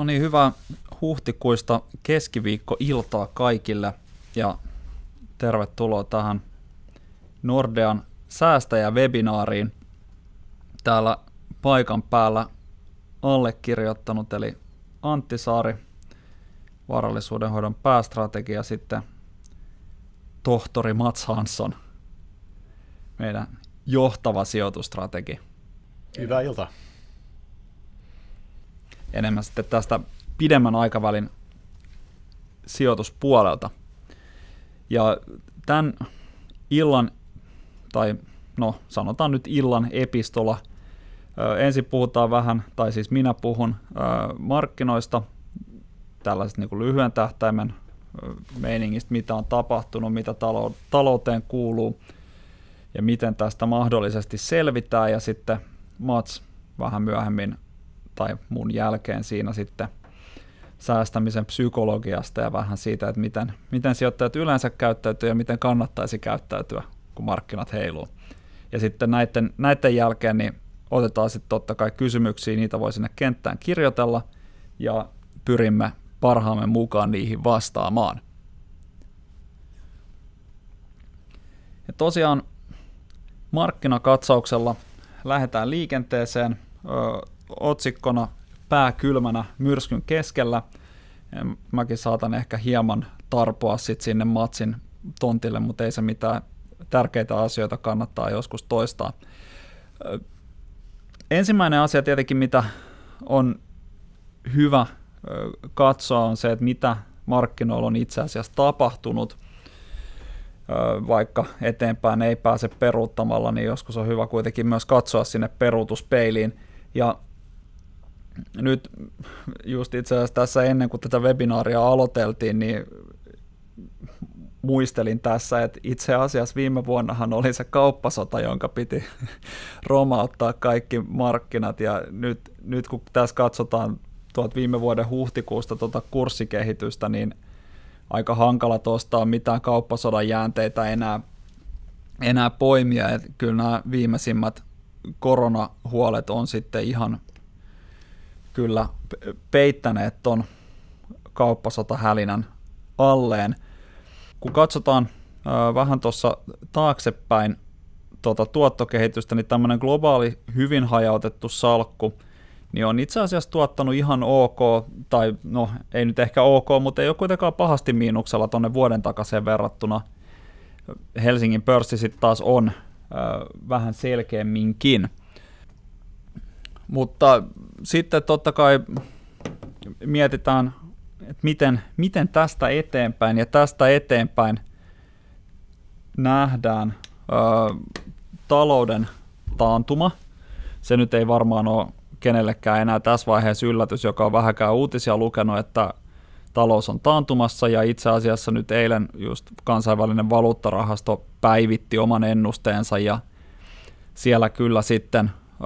No niin, hyvää huhtikuista keskiviikkoiltaa kaikille ja tervetuloa tähän Nordean säästäjäwebinaariin. Täällä paikan päällä allekirjoittanut eli Antti Saari, varallisuudenhoidon päästrategia, ja sitten tohtori Mats Hansson, meidän johtava sijoitustrategi. Hyvää iltaa. Enemmän sitten tästä pidemmän aikavälin sijoituspuolelta. Ja tämän illan, tai no sanotaan nyt illan epistola, ensin puhutaan vähän, tai siis minä puhun markkinoista, tällaiset niin kuin lyhyen tähtäimen meiningistä, mitä on tapahtunut, mitä talouteen kuuluu ja miten tästä mahdollisesti selvitään, ja sitten Mats vähän myöhemmin tai mun jälkeen siinä sitten säästämisen psykologiasta ja vähän siitä, että miten sijoittajat yleensä käyttäytyy ja miten kannattaisi käyttäytyä, kun markkinat heiluu. Ja sitten näiden jälkeen niin otetaan sitten totta kai kysymyksiä, niitä voi sinne kenttään kirjoitella ja pyrimme parhaamme mukaan niihin vastaamaan. Ja tosiaan markkinakatsauksella lähdetään liikenteeseen otsikkona pää kylmänä myrskyn keskellä. Mäkin saatan ehkä hieman tarpoa sit sinne Matsin tontille, mutta ei se mitään, tärkeitä asioita kannattaa joskus toistaa. Ensimmäinen asia tietenkin, mitä on hyvä katsoa, on se, että mitä markkinoilla on itse asiassa tapahtunut. Vaikka eteenpäin ei pääse peruuttamalla, niin joskus on hyvä kuitenkin myös katsoa sinne peruutuspeiliin. Ja nyt just itse asiassa tässä ennen kuin tätä webinaaria aloiteltiin, niin muistelin tässä, että itse asiassa viime vuonnahan oli se kauppasota, jonka piti romauttaa kaikki markkinat, ja nyt kun tässä katsotaan tuolta viime vuoden huhtikuusta tuota kurssikehitystä, niin aika hankala tuosta mitään kauppasodan jäänteitä enää poimia, että kyllä nämä viimeisimmät koronahuolet on sitten ihan kyllä peittäneet ton kauppasotahälinän alleen. Kun katsotaan vähän tuossa taaksepäin tuottokehitystä, niin tämmöinen globaali hyvin hajautettu salkku niin on itse asiassa tuottanut ihan ok, tai no ei nyt ehkä ok, mutta ei ole kuitenkaan pahasti miinuksella tuonne vuoden takaiseen verrattuna. Helsingin pörssi sitten taas on vähän selkeämminkin. Mutta sitten totta kai mietitään, että miten tästä eteenpäin, ja tästä eteenpäin nähdään talouden taantuma. Se nyt ei varmaan ole kenellekään enää tässä vaiheessa yllätys, joka on vähäkään uutisia lukenut, että talous on taantumassa, ja itse asiassa nyt eilen just kansainvälinen valuuttarahasto päivitti oman ennusteensa, ja siellä kyllä sitten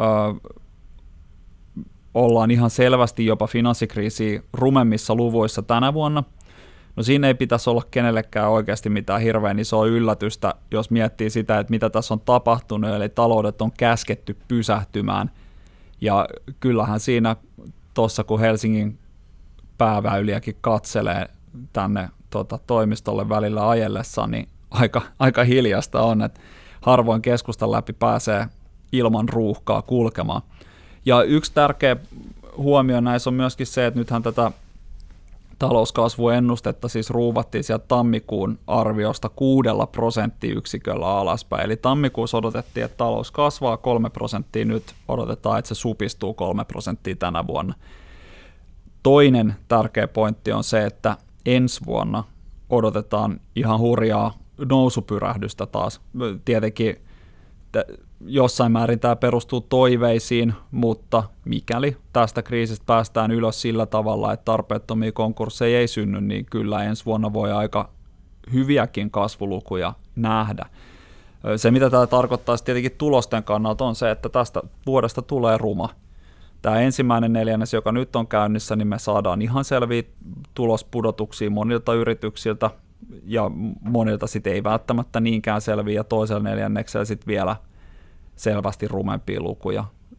ollaan ihan selvästi jopa finanssikriisiä rumemmissa luvuissa tänä vuonna. No siinä ei pitäisi olla kenellekään oikeasti mitään hirveän isoa yllätystä, jos miettii sitä, että mitä tässä on tapahtunut, eli taloudet on käsketty pysähtymään. Ja kyllähän siinä tuossa, kun Helsingin pääväyliäkin katselee tänne toimistolle välillä ajellessa, niin aika hiljasta on, että harvoin keskustan läpi pääsee ilman ruuhkaa kulkemaan. Ja yksi tärkeä huomio näissä on myöskin se, että nythän tätä talouskasvuennustetta siis ruuvattiin sieltä tammikuun arviosta 6% alaspäin. Eli tammikuussa odotettiin, että talous kasvaa 3%, nyt odotetaan, että se supistuu 3% tänä vuonna. Toinen tärkeä pointti on se, että ensi vuonna odotetaan ihan hurjaa nousupyrähdystä taas. Tietenkin jossain määrin tämä perustuu toiveisiin, mutta mikäli tästä kriisistä päästään ylös sillä tavalla, että tarpeettomia konkursseja ei synny, niin kyllä ensi vuonna voi aika hyviäkin kasvulukuja nähdä. Se, mitä tämä tarkoittaa tietenkin tulosten kannalta, on se, että tästä vuodesta tulee ruma. Tämä ensimmäinen neljännes, joka nyt on käynnissä, niin me saadaan ihan selviä tulospudotuksia monilta yrityksiltä, ja monilta sitten ei välttämättä niinkään selviä, ja toisella neljänneksellä sitten vielä selvästi rumempia lukuja.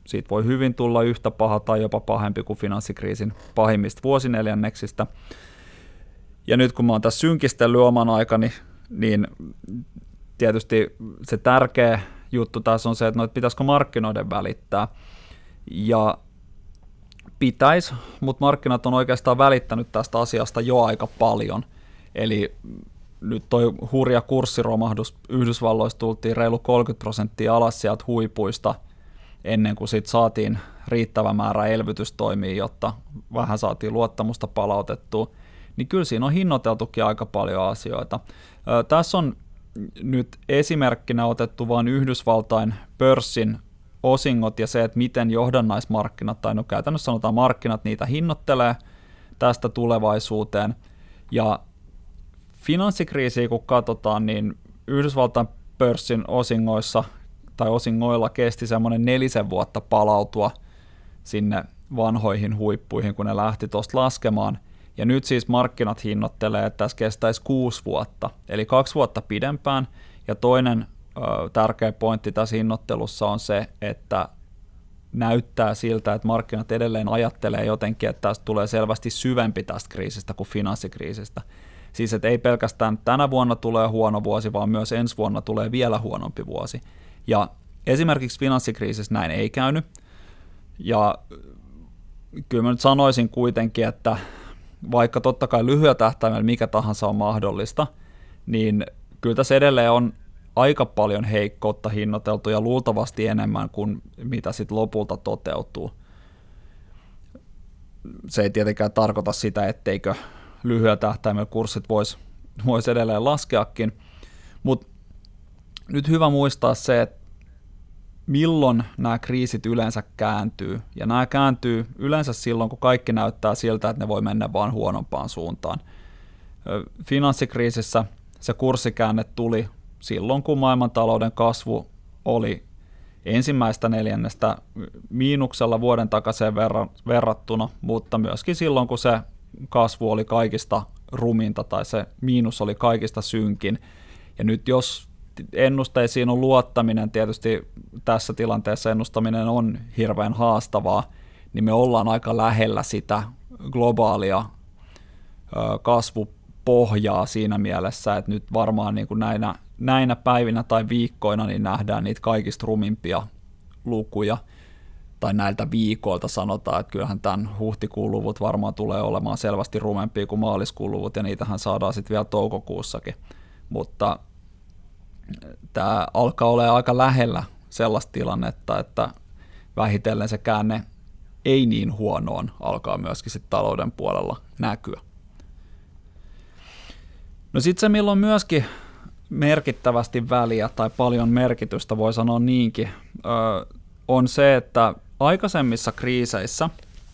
siitä voi hyvin tulla yhtä paha tai jopa pahempi kuin finanssikriisin pahimmista vuosineljänneksistä. Ja nyt kun mä oon tässä synkistellyt oman aikani, niin tietysti se tärkeä juttu tässä on se, että pitäisikö markkinoiden välittää. Ja pitäisi, mutta markkinat on oikeastaan välittänyt tästä asiasta jo aika paljon. Eli nyt toi hurja kurssiromahdus Yhdysvalloissa tultiin reilu 30% alas sieltä huipuista ennen kuin sit saatiin riittävä määrä elvytystoimia, jotta vähän saatiin luottamusta palautettua. Niin kyllä siinä on hinnoiteltukin aika paljon asioita. Tässä on nyt esimerkkinä otettu vain Yhdysvaltain pörssin osingot ja se, että miten johdannaismarkkinat, tai no käytännössä sanotaan markkinat, niitä hinnoittelee tästä tulevaisuuteen. Ja finanssikriisiä kun katsotaan, niin Yhdysvaltain pörssin osingoissa tai osingoilla kesti semmoinen 4 vuotta palautua sinne vanhoihin huippuihin, kun ne lähti tuosta laskemaan. Ja nyt siis markkinat hinnoittelee, että tässä kestäisi 6 vuotta, eli 2 vuotta pidempään. Ja toinen tärkeä pointti tässä hinnoittelussa on se, että näyttää siltä, että markkinat edelleen ajattelee jotenkin, että tästä tulee selvästi syvempi tästä kriisistä kuin finanssikriisistä. Siis että ei pelkästään tänä vuonna tulee huono vuosi, vaan myös ensi vuonna tulee vielä huonompi vuosi. Ja esimerkiksi finanssikriisissä näin ei käynyt. Ja kyllä mä nyt sanoisin kuitenkin, että vaikka totta kai lyhyellä tähtäimellä mikä tahansa on mahdollista, niin kyllä tässä edelleen on aika paljon heikkoutta hinnoiteltu ja luultavasti enemmän kuin mitä sitten lopulta toteutuu. Se ei tietenkään tarkoita sitä, etteikö lyhyellä tähtäimellä kurssit vois edelleen laskeakin, mutta nyt hyvä muistaa se, että milloin nämä kriisit yleensä kääntyy, ja nämä kääntyy yleensä silloin, kun kaikki näyttää siltä, että ne voi mennä vaan huonompaan suuntaan. Finanssikriisissä se kurssikäänne tuli silloin, kun maailmantalouden kasvu oli ensimmäistä neljännestä miinuksella vuoden takaiseen verrattuna, mutta myöskin silloin, kun se kasvu oli kaikista ruminta tai se miinus oli kaikista synkin. Ja nyt jos ennusteisiin on luottaminen, tietysti tässä tilanteessa ennustaminen on hirveän haastavaa, niin me ollaan aika lähellä sitä globaalia kasvupohjaa siinä mielessä, että nyt varmaan niin kuin näinä päivinä tai viikkoina niin nähdään niitä kaikista rumimpia lukuja, tai näiltä viikoilta sanotaan, että kyllähän tämän huhtikuun luvut varmaan tulee olemaan selvästi rumempia kuin maaliskuun luvut, ja niitähän saadaan sitten vielä toukokuussakin, mutta tämä alkaa olla aika lähellä sellaista tilannetta, että vähitellen se käänne ei niin huonoon alkaa myöskin sitten talouden puolella näkyä. No sitten se, milloin myöskin merkittävästi väliä tai paljon merkitystä, voi sanoa niinkin, on se, että aikaisemmissa kriiseissä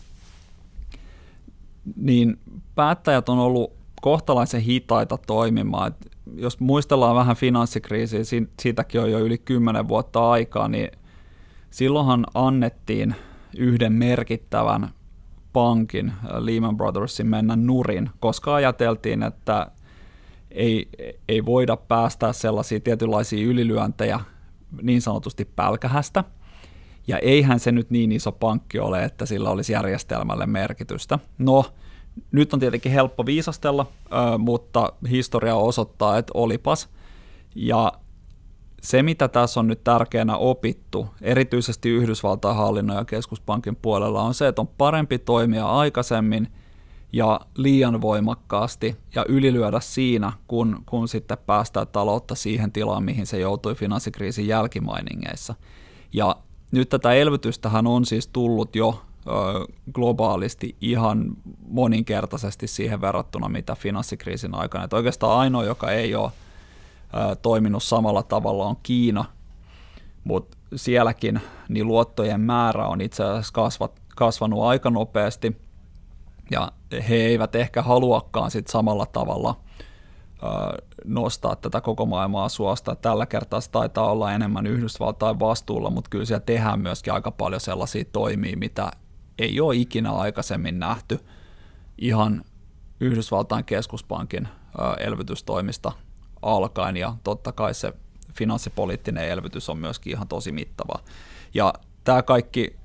niin päättäjät on ollut kohtalaisen hitaita toimimaan. Et jos muistellaan vähän finanssikriisiä, siitäkin on jo yli 10 vuotta aikaa, niin silloinhan annettiin yhden merkittävän pankin, Lehman Brothersin, mennä nurin, koska ajateltiin, että ei voida päästää sellaisia tietynlaisia ylilyöntejä niin sanotusti pälkähästä, ja eihän se nyt niin iso pankki ole, että sillä olisi järjestelmälle merkitystä. No, nyt on tietenkin helppo viisastella, mutta historia osoittaa, että olipas. Ja se, mitä tässä on nyt tärkeänä opittu, erityisesti Yhdysvaltain hallinnon ja keskuspankin puolella, on se, että on parempi toimia aikaisemmin ja liian voimakkaasti ja ylilyödä siinä, kun sitten päästään taloutta siihen tilaan, mihin se joutui finanssikriisin jälkimainingeissa. Ja nyt tätä elvytystähän on siis tullut jo globaalisti ihan moninkertaisesti siihen verrattuna, mitä finanssikriisin aikana. Että oikeastaan ainoa, joka ei ole toiminut samalla tavalla, on Kiina, mutta sielläkin niin luottojen määrä on itse asiassa kasvanut aika nopeasti, ja he eivät ehkä haluakaan sit samalla tavalla nostaa tätä koko maailmaa suosta. Tällä kertaa se taitaa olla enemmän Yhdysvaltain vastuulla, mutta kyllä siellä tehdään myöskin aika paljon sellaisia toimia, mitä ei ole ikinä aikaisemmin nähty ihan Yhdysvaltain keskuspankin elvytystoimista alkaen, ja totta kai se finanssipoliittinen elvytys on myöskin ihan tosi mittava. Ja tämä kaikki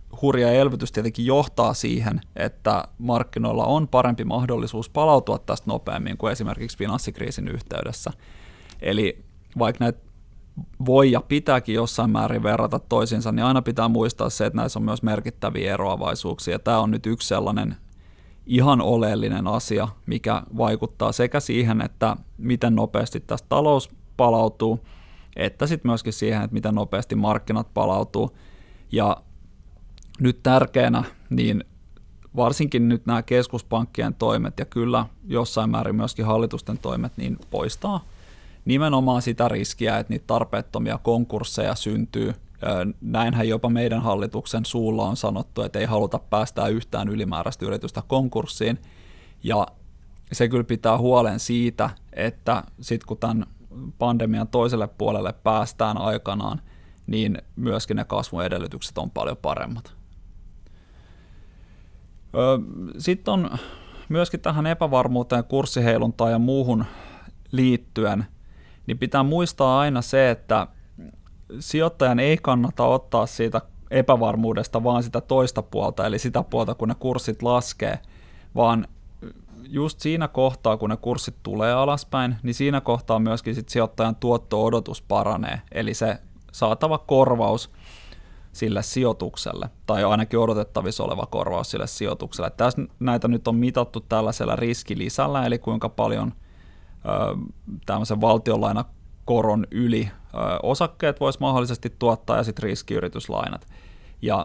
hurja elvytys tietenkin johtaa siihen, että markkinoilla on parempi mahdollisuus palautua tästä nopeammin kuin esimerkiksi finanssikriisin yhteydessä. Eli vaikka näitä voi ja pitääkin jossain määrin verrata toisiinsa, niin aina pitää muistaa se, että näissä on myös merkittäviä eroavaisuuksia. Ja tämä on nyt yksi sellainen ihan oleellinen asia, mikä vaikuttaa sekä siihen, että miten nopeasti tästä talous palautuu, että sitten myöskin siihen, että miten nopeasti markkinat palautuu. Ja nyt tärkeänä, niin varsinkin nyt nämä keskuspankkien toimet ja kyllä jossain määrin myöskin hallitusten toimet, niin poistaa nimenomaan sitä riskiä, että niitä tarpeettomia konkursseja syntyy. Näinhän jopa meidän hallituksen suulla on sanottu, että ei haluta päästää yhtään ylimääräistä yritystä konkurssiin. Ja se kyllä pitää huolen siitä, että sitten kun tämän pandemian toiselle puolelle päästään aikanaan, niin myöskin ne kasvuedellytykset on paljon paremmat. Sitten on myöskin tähän epävarmuuteen, kurssiheiluntaan ja muuhun liittyen, niin pitää muistaa aina se, että sijoittajan ei kannata ottaa siitä epävarmuudesta vaan sitä toista puolta, eli sitä puolta, kun ne kurssit laskee, vaan just siinä kohtaa, kun ne kurssit tulee alaspäin, niin siinä kohtaa myöskin sit sijoittajan tuotto-odotus paranee, eli se saatava korvaus sille sijoitukselle, tai ainakin odotettavissa oleva korvaus sille sijoitukselle. Tässä näitä nyt on mitattu tällaisella riskilisällä, eli kuinka paljon tämmöisen valtionlainakoron yli osakkeet voisi mahdollisesti tuottaa ja sitten riskiyrityslainat. Ja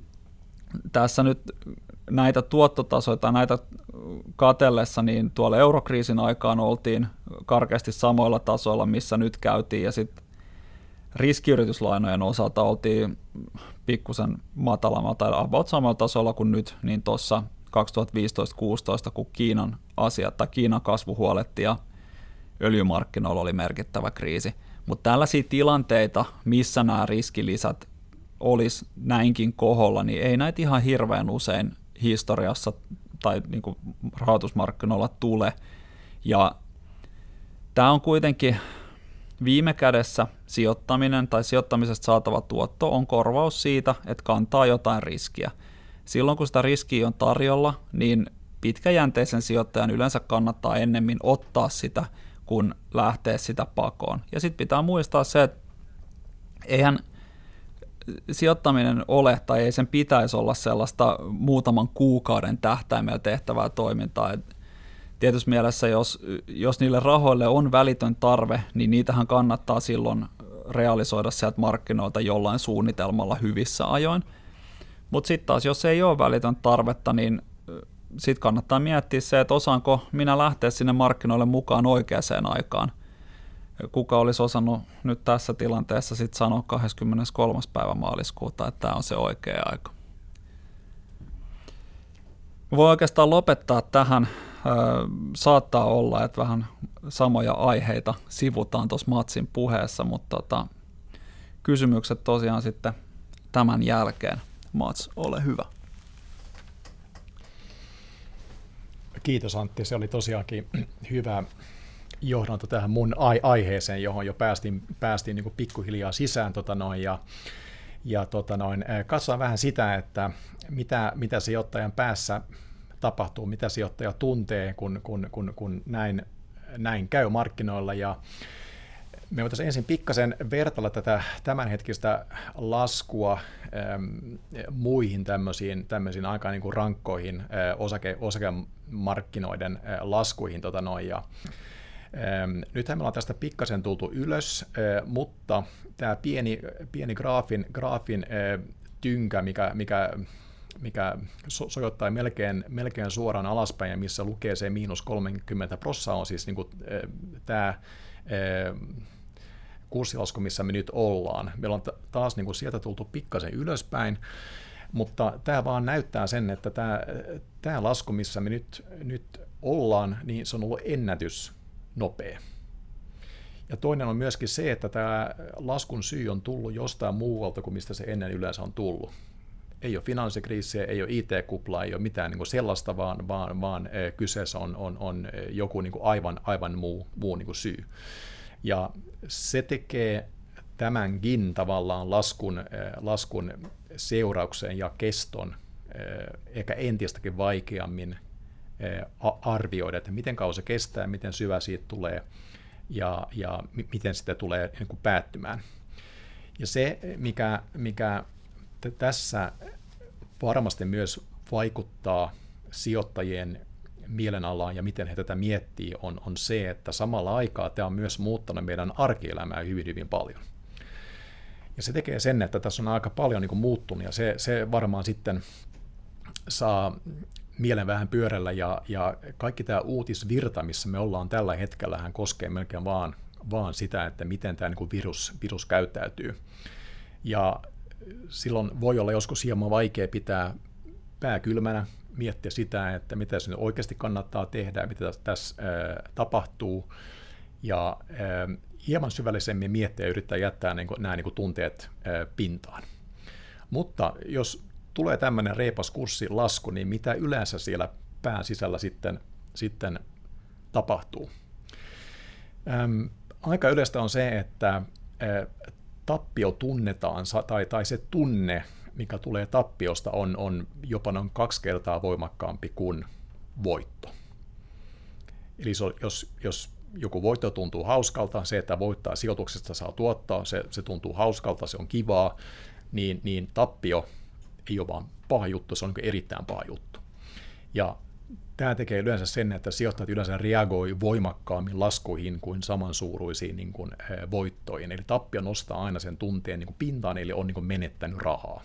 tässä nyt näitä tuottotasoja tai näitä katellessa, niin tuolla eurokriisin aikaan oltiin karkeasti samoilla tasoilla, missä nyt käytiin, ja sitten riskiyrityslainojen osalta oltiin pikkusen matalammalla tai about samalla tasolla kuin nyt, niin tuossa 2015-2016, kun Kiinan asiat tai Kiinan kasvu huoletti ja öljymarkkinoilla oli merkittävä kriisi. Mutta tällaisia tilanteita, missä nämä riskilisät olisi näinkin koholla, niin ei näitä ihan hirveän usein historiassa tai niin kuin rahoitusmarkkinoilla tule. Ja tämä on kuitenkin viime kädessä sijoittaminen tai sijoittamisesta saatava tuotto on korvaus siitä, että kantaa jotain riskiä. Silloin kun sitä riskiä on tarjolla, niin pitkäjänteisen sijoittajan yleensä kannattaa ennemmin ottaa sitä, kun lähtee sitä pakoon. Ja sitten pitää muistaa se, että eihän sijoittaminen ole tai ei sen pitäisi olla sellaista muutaman kuukauden tähtäimellä tehtävää toimintaa. Et tietyssä mielessä, jos niille rahoille on välitön tarve, niin niitähän kannattaa silloin realisoida sieltä markkinoilta jollain suunnitelmalla hyvissä ajoin. Mutta sitten taas, jos ei ole välitön tarvetta, niin sitten kannattaa miettiä se, että osaanko minä lähteä sinne markkinoille mukaan oikeaan aikaan. Kuka olisi osannut nyt tässä tilanteessa sitten sanoa 23. päivä maaliskuuta, että tämä on se oikea aika. Voi oikeastaan lopettaa tähän. Saattaa olla, että vähän samoja aiheita sivutaan tuossa Matsin puheessa, mutta kysymykset tosiaan sitten tämän jälkeen. Mats, ole hyvä. Kiitos Antti, se oli tosiaankin hyvä johdanto tähän mun aiheeseen, johon jo päästiin niin kuin pikkuhiljaa sisään katsotaan vähän sitä, että mitä sijoittajan päässä tapahtuu, mitä sijoittaja tuntee, kun näin käy markkinoilla. Ja me voitaisiin ensin pikkasen vertailla tätä tämänhetkistä laskua muihin tämmöisiin aika niin kuin rankkoihin osakemarkkinoiden laskuihin. Nythän me ollaan tästä pikkasen tultu ylös, mutta tämä pieni graafin tynkä, mikä sojottaa melkein suoraan alaspäin ja missä lukee se -30%, on siis niin kuin, tämä kurssilasku, missä me nyt ollaan. Meillä on taas niin kuin sieltä tultu pikkasen ylöspäin, mutta tämä vaan näyttää sen, että tämä lasku, missä me nyt ollaan, niin se on ollut ennätys nopea. Ja toinen on myöskin se, että tämä laskun syy on tullut jostain muualta kuin mistä se ennen yleensä on tullut. Ei ole finanssikriisiä, ei ole IT-kuplaa, ei ole mitään niin kuin sellaista, vaan kyseessä on joku niin kuin aivan muu niin kuin syy. Ja se tekee tämänkin tavallaan laskun seurauksen ja keston ehkä entistäkin vaikeammin arvioida, että miten kauan se kestää, miten syvä siitä tulee ja miten sitä tulee niin kuin päättymään. Ja se, mikä tässä varmasti myös vaikuttaa sijoittajien mielenalaan ja miten he tätä miettii, on se, että samalla aikaa tämä on myös muuttanut meidän arkielämää hyvin, hyvin paljon. Ja se tekee sen, että tässä on aika paljon niin kuin muuttunut, ja se varmaan sitten saa mielen vähän pyörällä, ja kaikki tämä uutisvirta, missä me ollaan tällä hetkellä, hän koskee melkein vaan sitä, että miten tämä niin kuin virus käyttäytyy. Ja silloin voi olla joskus hieman vaikea pitää pää kylmänä, miettiä sitä, että mitä se oikeasti kannattaa tehdä, mitä tässä tapahtuu, ja hieman syvällisemmin miettiä ja yrittää jättää nämä tunteet pintaan. Mutta jos tulee tämmöinen reipas kurssilasku, niin mitä yleensä siellä pään sisällä sitten tapahtuu? Aika yleistä on se, että tappio tunnetaan, tai se tunne, mikä tulee tappiosta, on jopa noin 2 kertaa voimakkaampi kuin voitto. Eli jos joku voitto tuntuu hauskalta, se, että voittaa sijoituksesta saa tuottaa, se tuntuu hauskalta, se on kivaa, niin tappio ei ole vaan paha juttu, se on erittäin paha juttu. Ja tämä tekee yleensä sen, että sijoittajat yleensä reagoi voimakkaammin laskuihin kuin samansuuruisiin niin kuin voittoihin. Eli tappio nostaa aina sen tunteen niin kuin pintaan, eli on niin kuin menettänyt rahaa.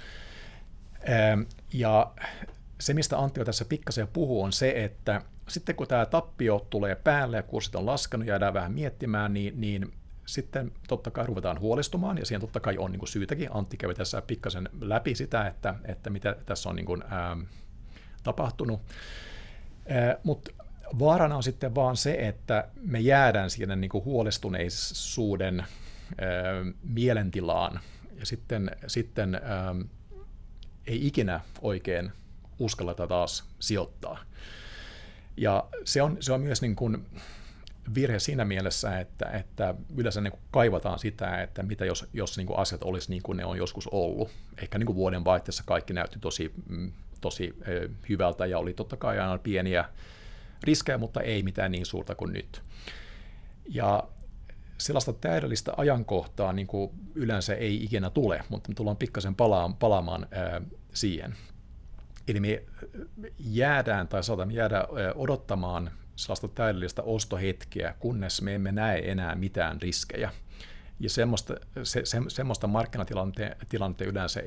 Ja se, mistä Antti tässä pikkasen puhuu, on se, että sitten kun tämä tappio tulee päälle ja kurssit on laskenut ja jäädään vähän miettimään, niin sitten totta kai ruvetaan huolestumaan, ja siihen totta kai on niin kuin syytäkin. Antti kävi tässä pikkasen läpi sitä, että mitä tässä on niin kuin, tapahtunut. Mutta vaarana on sitten vaan se, että me jäädään siinä niin kuin huolestuneisuuden mielentilaan, ja sitten ei ikinä oikein uskalleta taas sijoittaa. Ja se on myös niin kuin virhe siinä mielessä, että yleensä niin kuin kaivataan sitä, että mitä jos niin kuin asiat olisi niin kuin ne on joskus ollut. Ehkä niin kuin vuoden vaihteessa kaikki näytti tosi hyvältä ja oli totta kai aina pieniä riskejä, mutta ei mitään niin suurta kuin nyt. Ja sellaista täydellistä ajankohtaa niin kuin yleensä ei ikinä tule, mutta me tullaan pikkasen palaamaan siihen. Eli me jäädään tai saatamme jäädä odottamaan sellaista täydellistä ostohetkeä, kunnes me emme näe enää mitään riskejä. Ja semmoista markkinatilannetta yleensä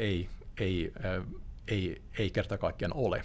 ei kerta kaikkiaan ole.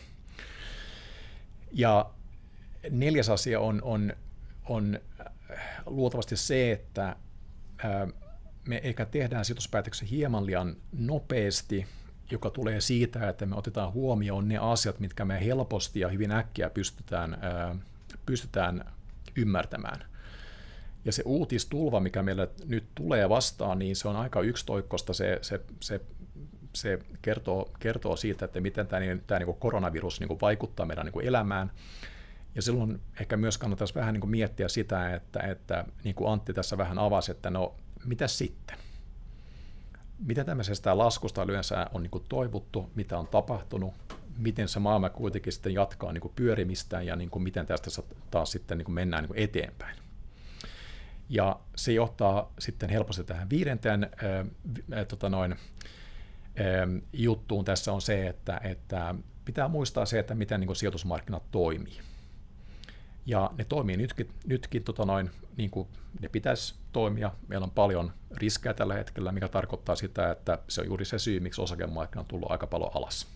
Ja 4. asia on luultavasti se, että me ehkä tehdään sijoituspäätöksen hieman liian nopeasti, joka tulee siitä, että me otetaan huomioon ne asiat, mitkä me helposti ja hyvin äkkiä pystytään ymmärtämään. Ja se uutistulva, mikä meillä nyt tulee vastaan, niin se on aika yksitoikkoista. Se kertoo siitä, että miten tämä niin kuin koronavirus niin kuin vaikuttaa meidän niin kuin elämään. Ja silloin ehkä myös kannattaisi vähän niin kuin miettiä sitä, että niin kuin Antti tässä vähän avasi, että no, mitä sitten? Mitä tämmöisestä laskusta yleensä on niin kuin toivottu, mitä on tapahtunut, miten se maailma kuitenkin sitten jatkaa niin kuin pyörimistään ja niin kuin miten tästä taas sitten niin kuin mennään niin kuin eteenpäin. Ja se johtaa sitten helposti tähän 5. juttuun tässä on se, että pitää muistaa se, että miten niin kuin sijoitusmarkkinat toimii. Ja ne toimii nytkin niin kuin ne pitäisi toimia. Meillä on paljon riskejä tällä hetkellä, mikä tarkoittaa sitä, että se on juuri se syy, miksi osakemarkkina on tullut aika paljon alas.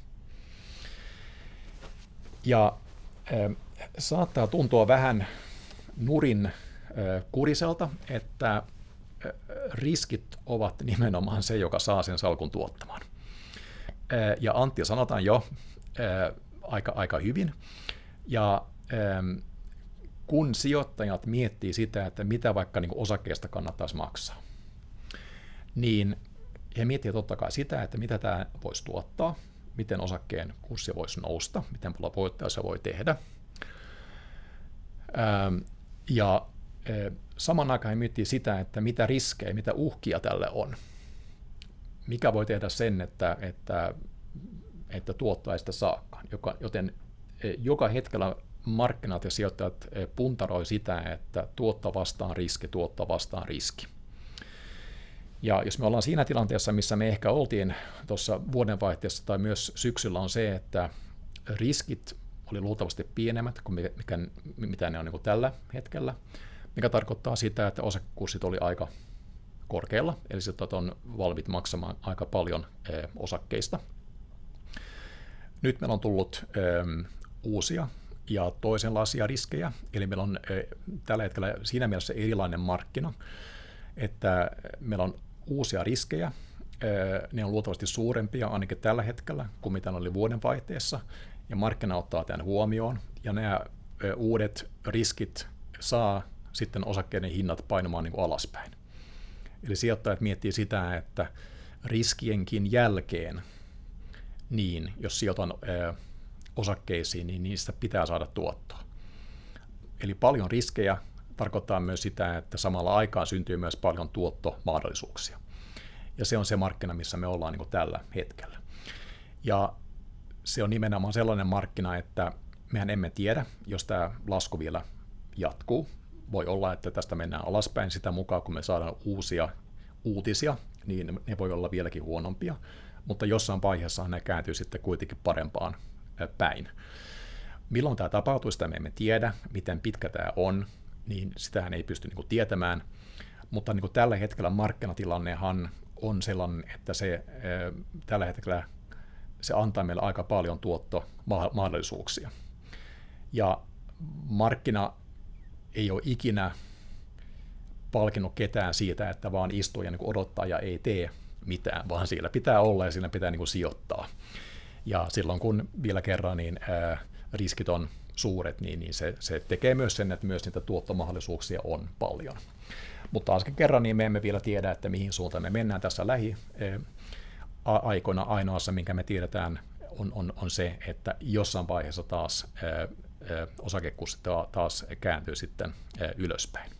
Ja saattaa tuntua vähän nurin kuriselta, että riskit ovat nimenomaan se, joka saa sen salkun tuottamaan. Ja Antti sanotaan jo aika hyvin. Ja kun sijoittajat miettii sitä, että mitä vaikka niin kuin osakkeesta kannattaisi maksaa, niin he miettivät totta kai sitä, että mitä tämä voisi tuottaa, miten osakkeen kurssi voisi nousta, miten paljon voittoja se voi tehdä. Ja saman aikaan he miettivät sitä, että mitä riskejä, mitä uhkia tälle on. mikä voi tehdä sen, että tuottoa ei sitä saakaan. Joten joka hetkellä markkinat ja sijoittajat puntaroi sitä, että tuotto vastaan riski. Ja jos me ollaan siinä tilanteessa, missä me ehkä oltiin tuossa vuodenvaihteessa tai myös syksyllä, on se, että riskit oli luultavasti pienemmät kuin mitä ne on niin kuin tällä hetkellä, mikä tarkoittaa sitä, että osakekurssit oli aika korkealla, eli sijoittajat on valmiit maksamaan aika paljon osakkeista. Nyt meillä on tullut uusia ja toisenlaisia riskejä, eli meillä on tällä hetkellä siinä mielessä erilainen markkina, että meillä on uusia riskejä, ne on luultavasti suurempia ainakin tällä hetkellä kuin mitä ne oli vuodenvaihteessa, ja markkina ottaa tämän huomioon, ja nämä uudet riskit saa sitten osakkeiden hinnat painumaan niin kuin alaspäin. Eli sijoittajat miettii sitä, että riskienkin jälkeen, niin jos sijoitan osakkeisiin, niin niistä pitää saada tuottoa. Eli paljon riskejä tarkoittaa myös sitä, että samalla aikaan syntyy myös paljon tuottomahdollisuuksia. Ja se on se markkina, missä me ollaan niin kuin tällä hetkellä. Ja se on nimenomaan sellainen markkina, että mehän emme tiedä, jos tämä lasku vielä jatkuu. Voi olla, että tästä mennään alaspäin sitä mukaan, kun me saadaan uusia uutisia, niin ne voi olla vieläkin huonompia, mutta jossain vaiheessa ne kääntyy sitten kuitenkin parempaan päin. Milloin tämä tapahtuu, sitä me emme tiedä, miten pitkä tämä on, niin sitähän ei pysty niin kuin tietämään, mutta niin kuin tällä hetkellä markkinatilannehan on sellainen, että se tällä hetkellä se antaa meille aika paljon tuottomahdollisuuksia. Ja markkina ei ole ikinä palkinnut ketään siitä, että vaan istuu ja niin kuin odottaa ja ei tee mitään, vaan siellä pitää olla ja siinä pitää niin kuin sijoittaa. Ja silloin kun vielä kerran niin riskit on suuret, niin se tekee myös sen, että myös niitä tuottomahdollisuuksia on paljon. Mutta taas kerran niin me emme vielä tiedä, että mihin suuntaan me mennään tässä lähiaikoina. Ainoassa, minkä me tiedetään, on se, että jossain vaiheessa taas osakekurssi taas kääntyy sitten ylöspäin.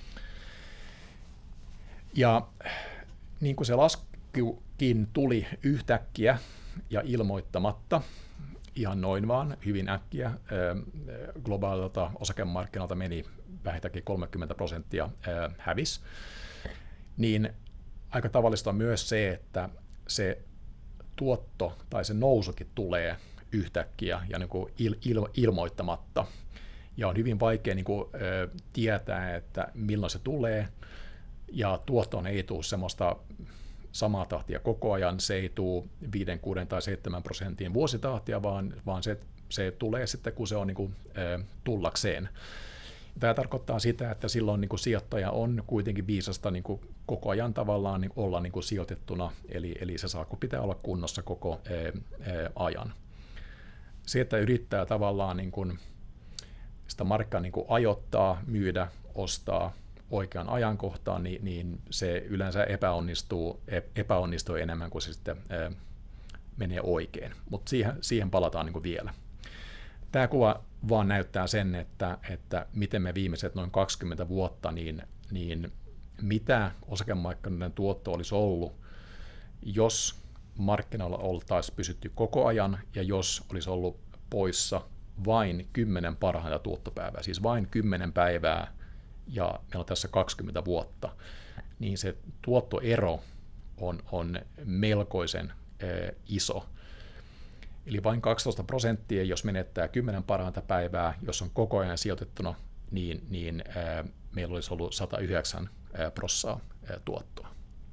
Ja niin kuin se laskukin tuli yhtäkkiä ja ilmoittamatta, ihan noin vaan, hyvin äkkiä, globaalilta osakemarkkinalta meni vähintäänkin 30% hävis, niin aika tavallista on myös se, että se tuotto tai se nousukin tulee yhtäkkiä ja niin kuin ilmoittamatta. Ja on hyvin vaikea niin kuin tietää, että milloin se tulee, ja tuottoon ei tule semmoista samaa tahtia koko ajan, se ei tule 5, 6 tai 7% vuositahtia, vaan se tulee sitten, kun se on niin kuin, tullakseen. Tämä tarkoittaa sitä, että silloin niin kuin sijoittaja on kuitenkin viisasta niin kuin koko ajan tavallaan niin olla niin kuin sijoitettuna, eli se salkku pitää olla kunnossa koko ajan. Se, että yrittää tavallaan niin kuin sitä markkaa niin kuin ajoittaa, myydä, ostaa oikean ajankohtaan, niin se yleensä epäonnistuu enemmän kuin se sitten menee oikein. Mutta siihen palataan niin kuin vielä. Tämä kuva vaan näyttää sen, että miten me viimeiset noin 20 vuotta, niin mitä osakemarkkinoiden tuotto olisi ollut, jos markkinoilla oltaisiin pysytty koko ajan ja jos olisi ollut poissa vain 10 parhaita tuottopäivää, siis vain 10 päivää ja meillä on tässä 20 vuotta, niin se tuottoero on melkoisen iso. Eli vain 12%, jos menettää 10 parhainta päivää, jos on koko ajan sijoitettuna, niin meillä olisi ollut 109% tuottoa.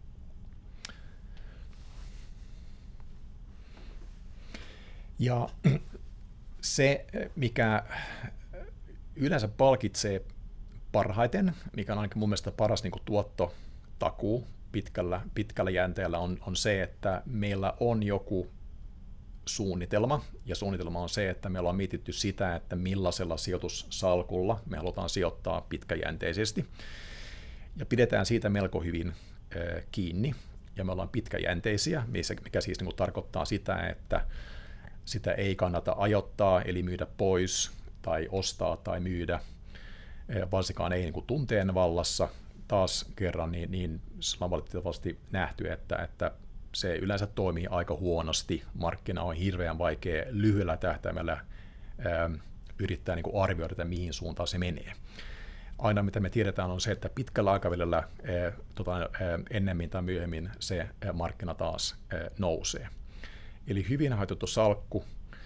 Ja se, mikä yleensä palkitsee parhaiten, mikä on ainakin mun mielestä paras niin kuin tuottotakuu pitkällä jänteellä, on se, että meillä on joku suunnitelma, ja suunnitelma on se, että me ollaan mietitty sitä, että millaisella sijoitussalkulla me halutaan sijoittaa pitkäjänteisesti, ja pidetään siitä melko hyvin kiinni, ja me ollaan pitkäjänteisiä, mikä siis niin kuin tarkoittaa sitä, että sitä ei kannata ajoittaa, eli myydä pois, tai ostaa tai myydä, varsinkaan ei niin kuin tunteen vallassa. Taas kerran niin on valitettavasti nähty, että se yleensä toimii aika huonosti. Markkina on hirveän vaikea lyhyellä tähtäimellä yrittää niin kuin arvioida, että mihin suuntaan se menee. Aina mitä me tiedetään on se, että pitkällä aikavälillä ennemmin tai myöhemmin se markkina taas nousee. Eli hyvin hoidettu salkku.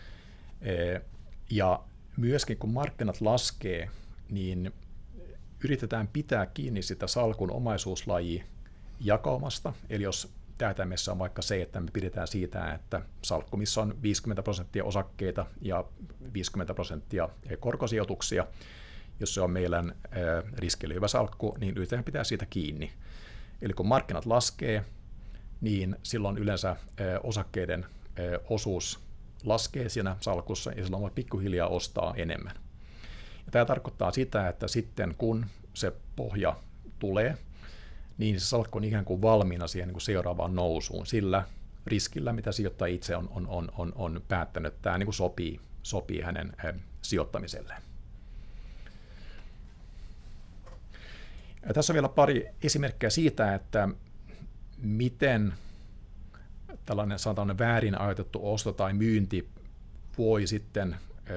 Ja myöskin kun markkinat laskee, niin yritetään pitää kiinni sitä salkun omaisuuslajia jakaumasta. Eli jos tähtäimessä on vaikka se, että me pidetään siitä, että salkku, missä on 50% osakkeita ja 50% korkosijoituksia, jos se on meidän riskille hyvä salkku, niin yritetään pitää siitä kiinni. Eli kun markkinat laskee, niin silloin yleensä osakkeiden osuus laskee siinä salkussa ja silloin voi pikkuhiljaa ostaa enemmän. Ja tämä tarkoittaa sitä, että sitten kun se pohja tulee, niin se salkku on ikään kuin valmiina siihen niin kuin seuraavaan nousuun sillä riskillä, mitä sijoittaja itse on päättänyt, että tämä niin kuin sopii hänen sijoittamiselleen. Ja tässä on vielä pari esimerkkejä siitä, että miten tällainen sanotaan väärin ajoitettu osto tai myynti voi sitten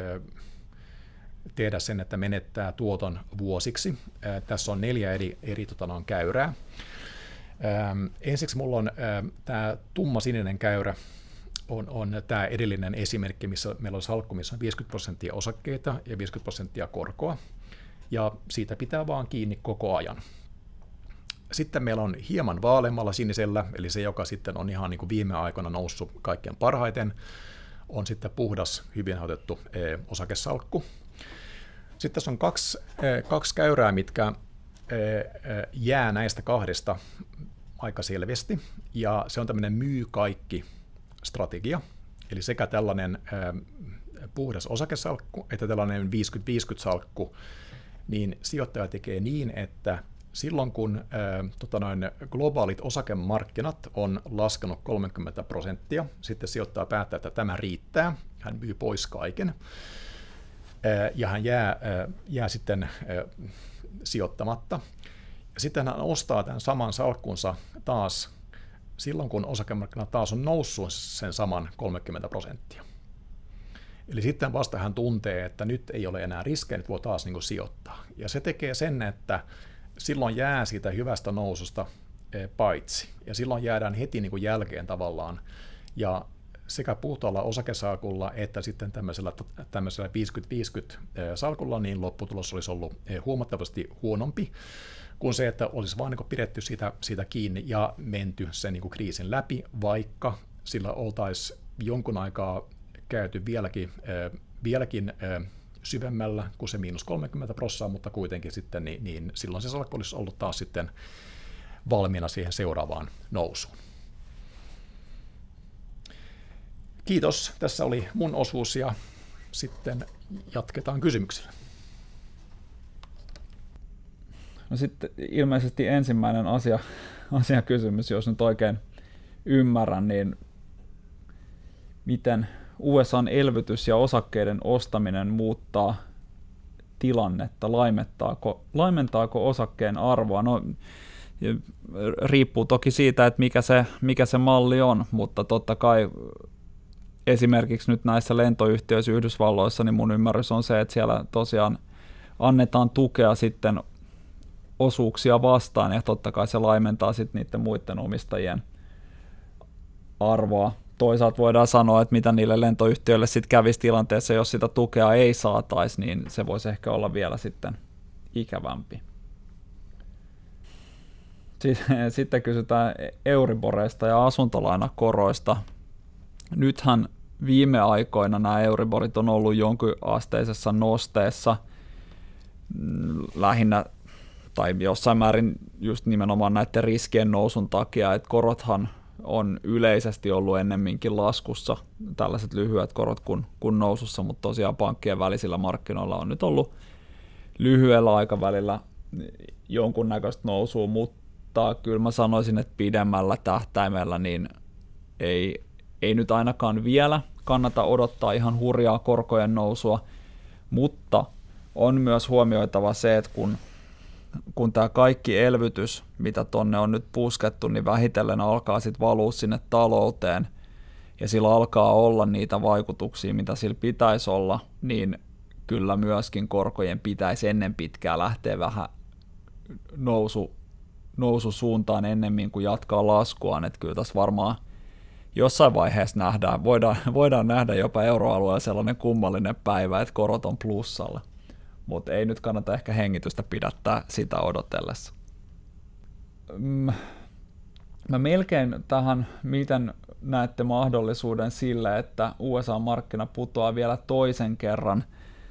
tehdä sen, että menettää tuoton vuosiksi. Tässä on 4 eri käyrää. Ensiksi mulla on tämä tumma sininen käyrä, on tämä edellinen esimerkki, missä meillä on salkku, missä on 50% osakkeita ja 50% korkoa, ja siitä pitää vaan kiinni koko ajan. Sitten meillä on hieman vaaleammalla sinisellä, eli se, joka sitten on ihan niin kuin viime aikoina noussut kaikkein parhaiten, on sitten puhdas, hyvin hoidettu osakesalkku. Sitten tässä on kaksi käyrää, mitkä jää näistä kahdesta aika selvästi, ja se on tämmöinen myy kaikki strategia, eli sekä tällainen puhdas osakesalkku että tällainen 50-50 salkku, niin sijoittaja tekee niin, että silloin kun globaalit osakemarkkinat on laskenut 30%, sitten sijoittaja päättää, että tämä riittää, hän myy pois kaiken, ja hän jää sitten sijoittamatta. Sitten hän ostaa tämän saman salkkunsa taas silloin, kun osakemarkkinat taas on noussut sen saman 30%. Eli sitten vasta hän tuntee, että nyt ei ole enää riskejä, nyt voi taas niin kuin sijoittaa. Ja se tekee sen, että silloin jää siitä hyvästä noususta paitsi. Ja silloin jäädään heti niin kuin jälkeen tavallaan. Ja sekä puhtaalla osakesalkulla että sitten tämmöisellä 50-50 salkulla, niin lopputulos olisi ollut huomattavasti huonompi kuin se, että olisi vaan niin pidetty siitä kiinni ja menty sen niin kriisin läpi, vaikka sillä oltaisiin jonkun aikaa käyty vieläkin syvemmällä kuin se -30%, mutta kuitenkin sitten niin silloin se salkku olisi ollut taas sitten valmiina siihen seuraavaan nousuun. Kiitos, tässä oli mun osuus ja sitten jatketaan kysymyksillä. No sitten ilmeisesti ensimmäinen asiakysymys, jos nyt oikein ymmärrän, niin miten USA:n elvytys ja osakkeiden ostaminen muuttaa tilannetta, laimentaako osakkeen arvoa? No, riippuu toki siitä, että mikä se malli on, mutta totta kai esimerkiksi nyt näissä lentoyhtiöissä Yhdysvalloissa, niin mun ymmärrys on se, että siellä tosiaan annetaan tukea sitten osuuksia vastaan, ja totta kai se laimentaa sitten niiden muiden omistajien arvoa. Toisaalta voidaan sanoa, että mitä niille lentoyhtiöille sitten kävisi tilanteessa, jos sitä tukea ei saataisi, niin se voisi ehkä olla vielä sitten ikävämpi. Sitten kysytään Euriboreista ja asuntolainakoroista. Nythän viime aikoina nämä Euriborit on ollut jonkin asteisessa nosteessa lähinnä tai jossain määrin just nimenomaan näiden riskien nousun takia, että korothan on yleisesti ollut ennemminkin laskussa, tällaiset lyhyet korot kuin nousussa, mutta tosiaan pankkien välisillä markkinoilla on nyt ollut lyhyellä aikavälillä jonkunnäköistä nousua, mutta kyllä mä sanoisin, että pidemmällä tähtäimellä niin ei nyt ainakaan vielä kannata odottaa ihan hurjaa korkojen nousua, mutta on myös huomioitava se, että kun kun tämä kaikki elvytys, mitä tonne on nyt puskettu, niin vähitellen alkaa sitten valua sinne talouteen, ja sillä alkaa olla niitä vaikutuksia, mitä sillä pitäisi olla, niin kyllä myöskin korkojen pitäisi ennen pitkää lähteä vähän noususuuntaan ennemmin kuin jatkaa laskuaan, että kyllä tässä varmaan jossain vaiheessa voidaan nähdä jopa euroalueella sellainen kummallinen päivä, että korot on plussalla, mutta ei nyt kannata ehkä hengitystä pidättää sitä odotellessa. Mä melkein tähän, miten näette mahdollisuuden sille, että USA-markkina putoaa vielä toisen kerran.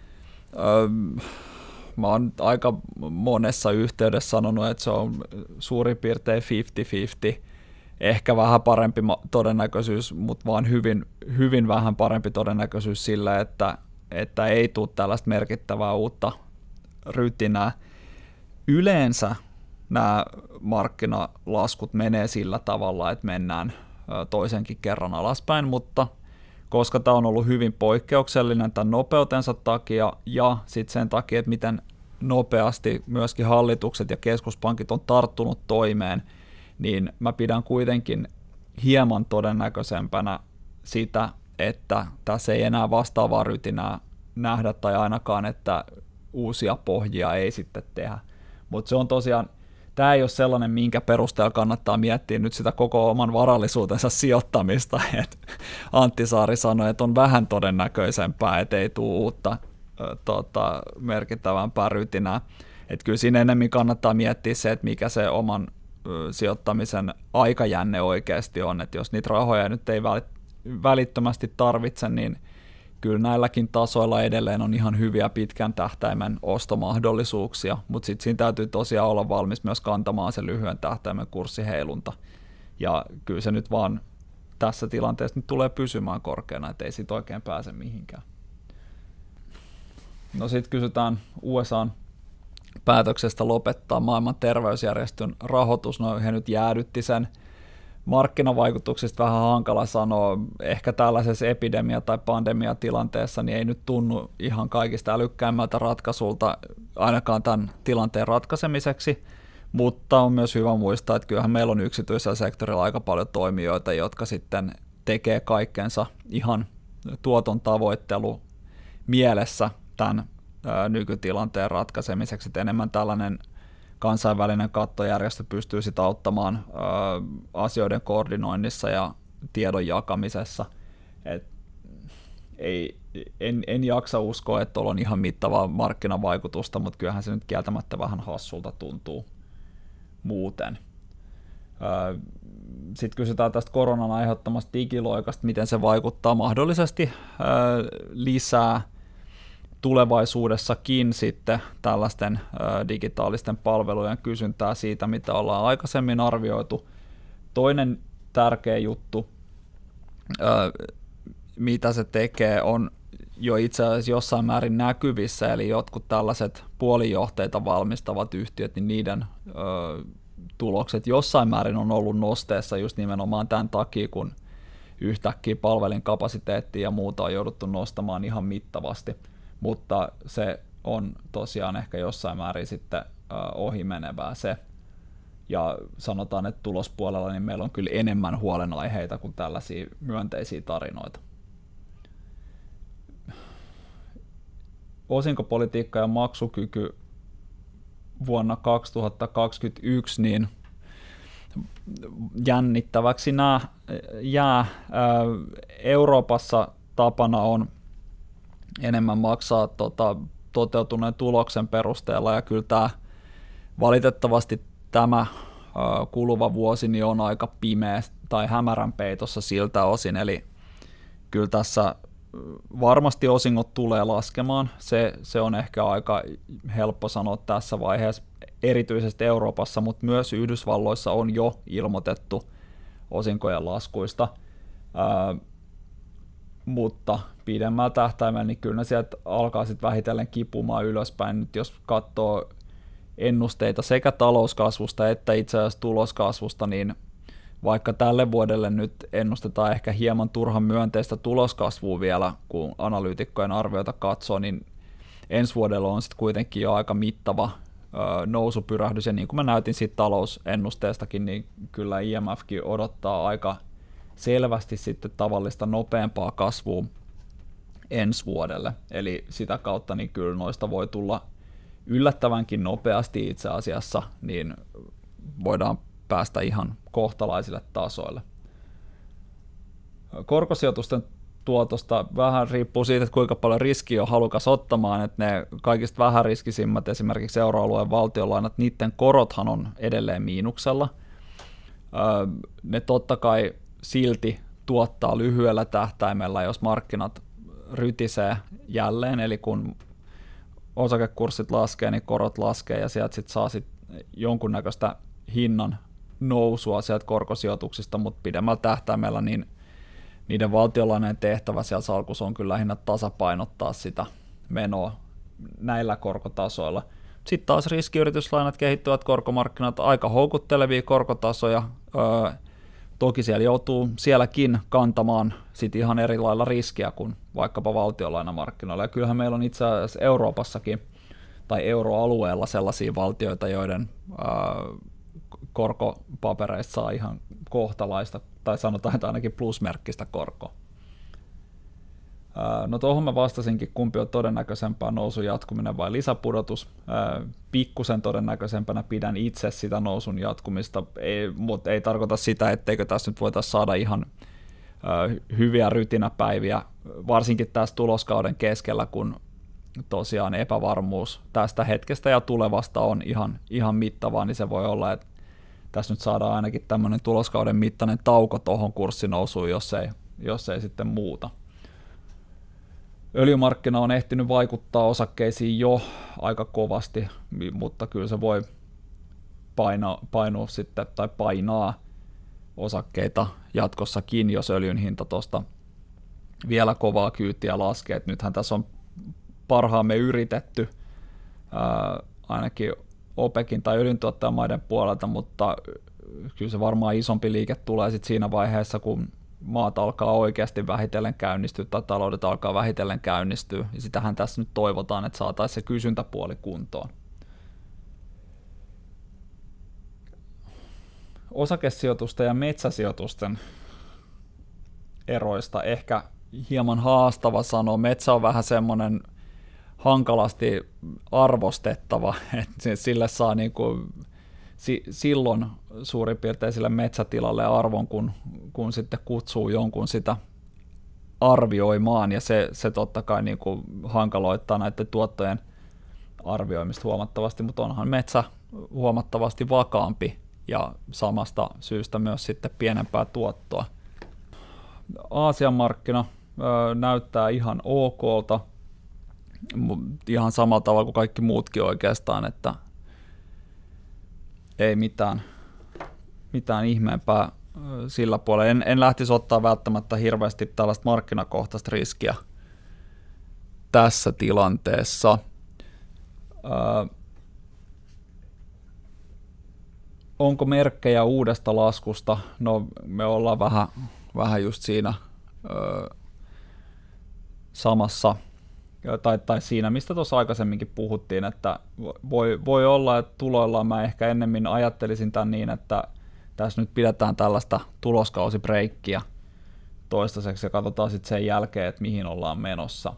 Mä oon aika monessa yhteydessä sanonut, että se on suurin piirtein 50-50, ehkä vähän parempi todennäköisyys, mutta vaan hyvin vähän parempi todennäköisyys sille, että ei tule tällaista merkittävää uutta rytinää. Yleensä nämä markkinalaskut menee sillä tavalla, että mennään toisenkin kerran alaspäin, mutta koska tämä on ollut hyvin poikkeuksellinen tämän nopeutensa takia ja sitten sen takia, että miten nopeasti myöskin hallitukset ja keskuspankit on tarttunut toimeen, niin mä pidän kuitenkin hieman todennäköisempänä sitä, että tässä ei enää vastaavaa rytinää nähdä tai ainakaan, että uusia pohjia ei sitten tehdä. Mutta se on tosiaan, tämä ei ole sellainen, minkä perusteella kannattaa miettiä nyt sitä koko oman varallisuutensa sijoittamista. Et Antti Saari sanoi, että on vähän todennäköisempää, että ei tule uutta merkittävämpää rytinää. Et kyllä siinä enemmän kannattaa miettiä se, että mikä se oman sijoittamisen aikajänne oikeasti on. Et jos niitä rahoja nyt ei välittömästi tarvitse, niin kyllä näilläkin tasoilla edelleen on ihan hyviä pitkän tähtäimen ostomahdollisuuksia, mutta sitten siinä täytyy tosiaan olla valmis myös kantamaan se lyhyen tähtäimen kurssiheilunta. Ja kyllä se nyt vaan tässä tilanteessa nyt tulee pysymään korkeana, ettei siitä oikein pääse mihinkään. No sitten kysytään USA:n päätöksestä lopettaa maailman terveysjärjestön rahoitus. No he nyt jäädytti sen. Markkinavaikutuksista vähän hankala sanoa. Ehkä tällaisessa epidemia- tai pandemiatilanteessa niin ei nyt tunnu ihan kaikista älykkäimmältä ratkaisulta ainakaan tämän tilanteen ratkaisemiseksi, mutta on myös hyvä muistaa, että kyllähän meillä on yksityisellä sektorilla aika paljon toimijoita, jotka sitten tekee kaikkensa ihan tuoton tavoittelu mielessä tämän nykytilanteen ratkaisemiseksi, että enemmän tällainen kansainvälinen kattojärjestö pystyy sitä auttamaan asioiden koordinoinnissa ja tiedon jakamisessa. En jaksa uskoa, että tuolla on ihan mittavaa markkinavaikutusta, mutta kyllähän se nyt kieltämättä vähän hassulta tuntuu muuten. Sitten kysytään tästä koronan aiheuttamasta digiloikasta, miten se vaikuttaa mahdollisesti lisää tulevaisuudessakin sitten tällaisten digitaalisten palvelujen kysyntää siitä, mitä ollaan aikaisemmin arvioitu. Toinen tärkeä juttu, mitä se tekee, on jo itse asiassa jossain määrin näkyvissä, eli jotkut tällaiset puolijohteita valmistavat yhtiöt, niin niiden tulokset jossain määrin on ollut nosteessa just nimenomaan tämän takia, kun yhtäkkiä palvelinkapasiteettia ja muuta on jouduttu nostamaan ihan mittavasti. Mutta se on tosiaan ehkä jossain määrin sitten ohimenevää se. Ja sanotaan, että tulospuolella niin meillä on kyllä enemmän huolenaiheita kuin tällaisia myönteisiä tarinoita. Osinkopolitiikka ja maksukyky vuonna 2021 niin jännittäväksi nämä jää. Euroopassa tapana on enemmän maksaa toteutuneen tuloksen perusteella, ja kyllä valitettavasti tämä kuluva vuosi niin on aika pimeä tai hämärän peitossa siltä osin, eli kyllä tässä varmasti osingot tulee laskemaan, se on ehkä aika helppo sanoa tässä vaiheessa, erityisesti Euroopassa, mutta myös Yhdysvalloissa on jo ilmoitettu osinkojen laskuista, mutta pidemmällä tähtäimellä niin kyllä ne sieltä alkaa sitten vähitellen kipumaan ylöspäin. Nyt jos katsoo ennusteita sekä talouskasvusta että itse asiassa tuloskasvusta, niin vaikka tälle vuodelle nyt ennustetaan ehkä hieman turhan myönteistä tuloskasvua vielä, kun analyytikkojen arvioita katsoo, niin ensi vuodella on sitten kuitenkin jo aika mittava nousupyrähdys, ja niin kuin mä näytin siitä talousennusteestakin, niin kyllä IMFkin odottaa aika selvästi sitten tavallista nopeampaa kasvua ensi vuodelle, eli sitä kautta niin kyllä noista voi tulla yllättävänkin nopeasti itse asiassa, niin voidaan päästä ihan kohtalaisille tasoille. Korkosijoitusten tuotosta vähän riippuu siitä, että kuinka paljon riskiä on halukas ottamaan, että ne kaikista vähäriskisimmät, esimerkiksi euroalueen valtionlainat, niiden korothan on edelleen miinuksella. Ne totta kai silti tuottaa lyhyellä tähtäimellä, jos markkinat rytisee jälleen, eli kun osakekurssit laskee, niin korot laskee, ja sieltä sit saa jonkunnäköistä hinnan nousua sieltä korkosijoituksista, mutta pidemmällä tähtäimellä niin niiden valtionlainojen tehtävä siellä salkussa on kyllä lähinnä tasapainottaa sitä menoa näillä korkotasoilla. Sitten taas riskiyrityslainat kehittyvät korkomarkkinat aika houkuttelevia korkotasoja. Toki siellä joutuu sielläkin kantamaan sit ihan eri lailla riskiä kuin vaikkapa valtionlainamarkkinoilla. Ja kyllähän meillä on itse asiassa Euroopassakin tai euroalueella sellaisia valtioita, joiden korkopapereista saa ihan kohtalaista, tai sanotaan, että ainakin plusmerkkistä korkoa. No tuohon mä vastasinkin, kumpi on todennäköisempää, nousun jatkuminen vai lisäpudotus. Pikkusen todennäköisempänä pidän itse sitä nousun jatkumista, mutta ei tarkoita sitä, etteikö tässä nyt voitaisiin saada ihan hyviä rytinäpäiviä, varsinkin tässä tuloskauden keskellä, kun tosiaan epävarmuus tästä hetkestä ja tulevasta on ihan mittavaa, niin se voi olla, että tässä nyt saadaan ainakin tämmöinen tuloskauden mittainen tauko tuohon kurssinousuun, jos ei sitten muuta. Öljymarkkina on ehtinyt vaikuttaa osakkeisiin jo aika kovasti, mutta kyllä se voi painua sitten, tai painaa osakkeita jatkossakin, jos öljyn hinta tuosta vielä kovaa kyytiä laskee. Et nythän tässä on parhaamme yritetty, ainakin OPECin tai öljyntuottajamaiden puolelta, mutta kyllä se varmaan isompi liike tulee sitten siinä vaiheessa, kun maat alkaa oikeasti vähitellen käynnistyä tai taloudet alkaa vähitellen käynnistyä, ja sitähän tässä nyt toivotaan, että saataisiin se kysyntäpuoli kuntoon. Osakesijoitusten ja metsäsijoitusten eroista ehkä hieman haastava sanoa. Metsä on vähän semmoinen hankalasti arvostettava, että sille saa silloin suurin piirtein sille metsätilalle arvon, kun sitten kutsuu jonkun sitä arvioimaan, ja se totta kai hankaloittaa näiden tuottojen arvioimista huomattavasti, mutta onhan metsä huomattavasti vakaampi ja samasta syystä myös sitten pienempää tuottoa. Aasian markkina näyttää ihan okolta, ihan samalla tavalla kuin kaikki muutkin oikeastaan, että ei mitään ihmeempää sillä puolella. En lähtisi ottaa välttämättä hirveästi tällaista markkinakohtaista riskiä tässä tilanteessa. Onko merkkejä uudesta laskusta? No, me ollaan vähän just siinä samassa, tai siinä, mistä tuossa aikaisemminkin puhuttiin, että voi olla, että tuloillaan mä ehkä ennemmin ajattelisin tämän niin, että tässä nyt pidetään tällaista tuloskausibreikkiä toistaiseksi ja katsotaan sitten sen jälkeen, että mihin ollaan menossa.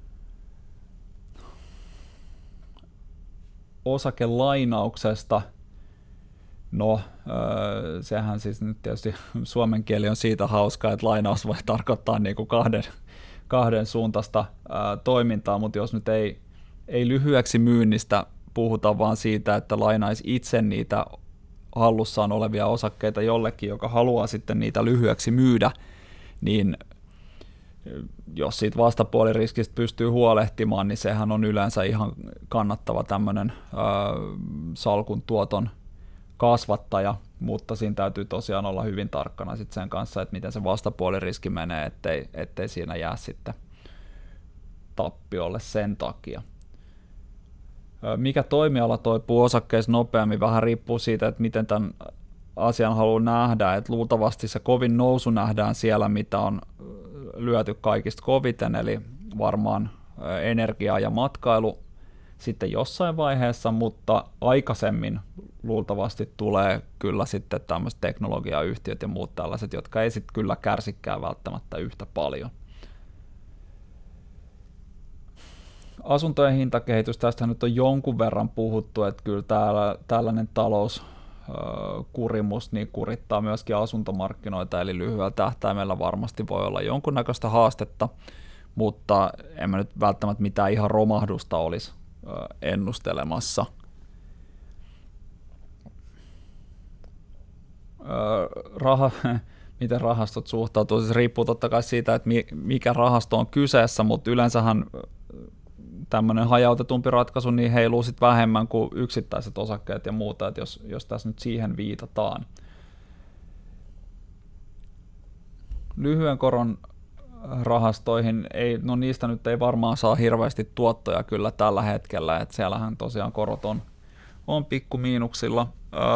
Osakelainauksesta, no sehän siis nyt tietysti suomen kieli on siitä hauska, että lainaus voi tarkoittaa niin kuin kahden suuntaista toimintaa, mutta jos nyt ei lyhyeksi myynnistä puhuta vaan siitä, että lainaisi itse niitä hallussaan olevia osakkeita jollekin, joka haluaa sitten niitä lyhyeksi myydä, niin jos siitä vastapuoliriskistä pystyy huolehtimaan, niin sehän on yleensä ihan kannattava tämmöinen salkun tuoton kasvattaja, mutta siinä täytyy tosiaan olla hyvin tarkkana sit sen kanssa, että miten se vastapuoliriski menee, ettei siinä jää sitten tappiolle sen takia. Mikä toimiala toipuu osakkeissa nopeammin, vähän riippuu siitä, että miten tämän asian haluaa nähdä, että luultavasti se kovin nousu nähdään siellä, mitä on lyöty kaikista koviten, eli varmaan energia- ja matkailu sitten jossain vaiheessa, mutta aikaisemmin luultavasti tulee kyllä sitten tämmöiset teknologiayhtiöt ja muut tällaiset, jotka ei sitten kyllä kärsikään välttämättä yhtä paljon. Asuntojen hintakehitys, tästä nyt on jonkun verran puhuttu, että kyllä tällainen talouskurimus niin kurittaa myöskin asuntomarkkinoita, eli lyhyellä tähtäimellä varmasti voi olla jonkunnäköistä haastetta, mutta en mä nyt välttämättä mitään ihan romahdusta olisi ennustelemassa. Miten rahastot suhtautuu, siis riippuu totta kai siitä, että mikä rahasto on kyseessä, mutta yleensähän tämmöinen hajautetumpi ratkaisu niin heiluu sit vähemmän kuin yksittäiset osakkeet ja muuta, että jos tässä nyt siihen viitataan. Lyhyen koron rahastoihin, niistä nyt ei varmaan saa hirveästi tuottoja kyllä tällä hetkellä, että siellähän tosiaan korot on pikku miinuksilla.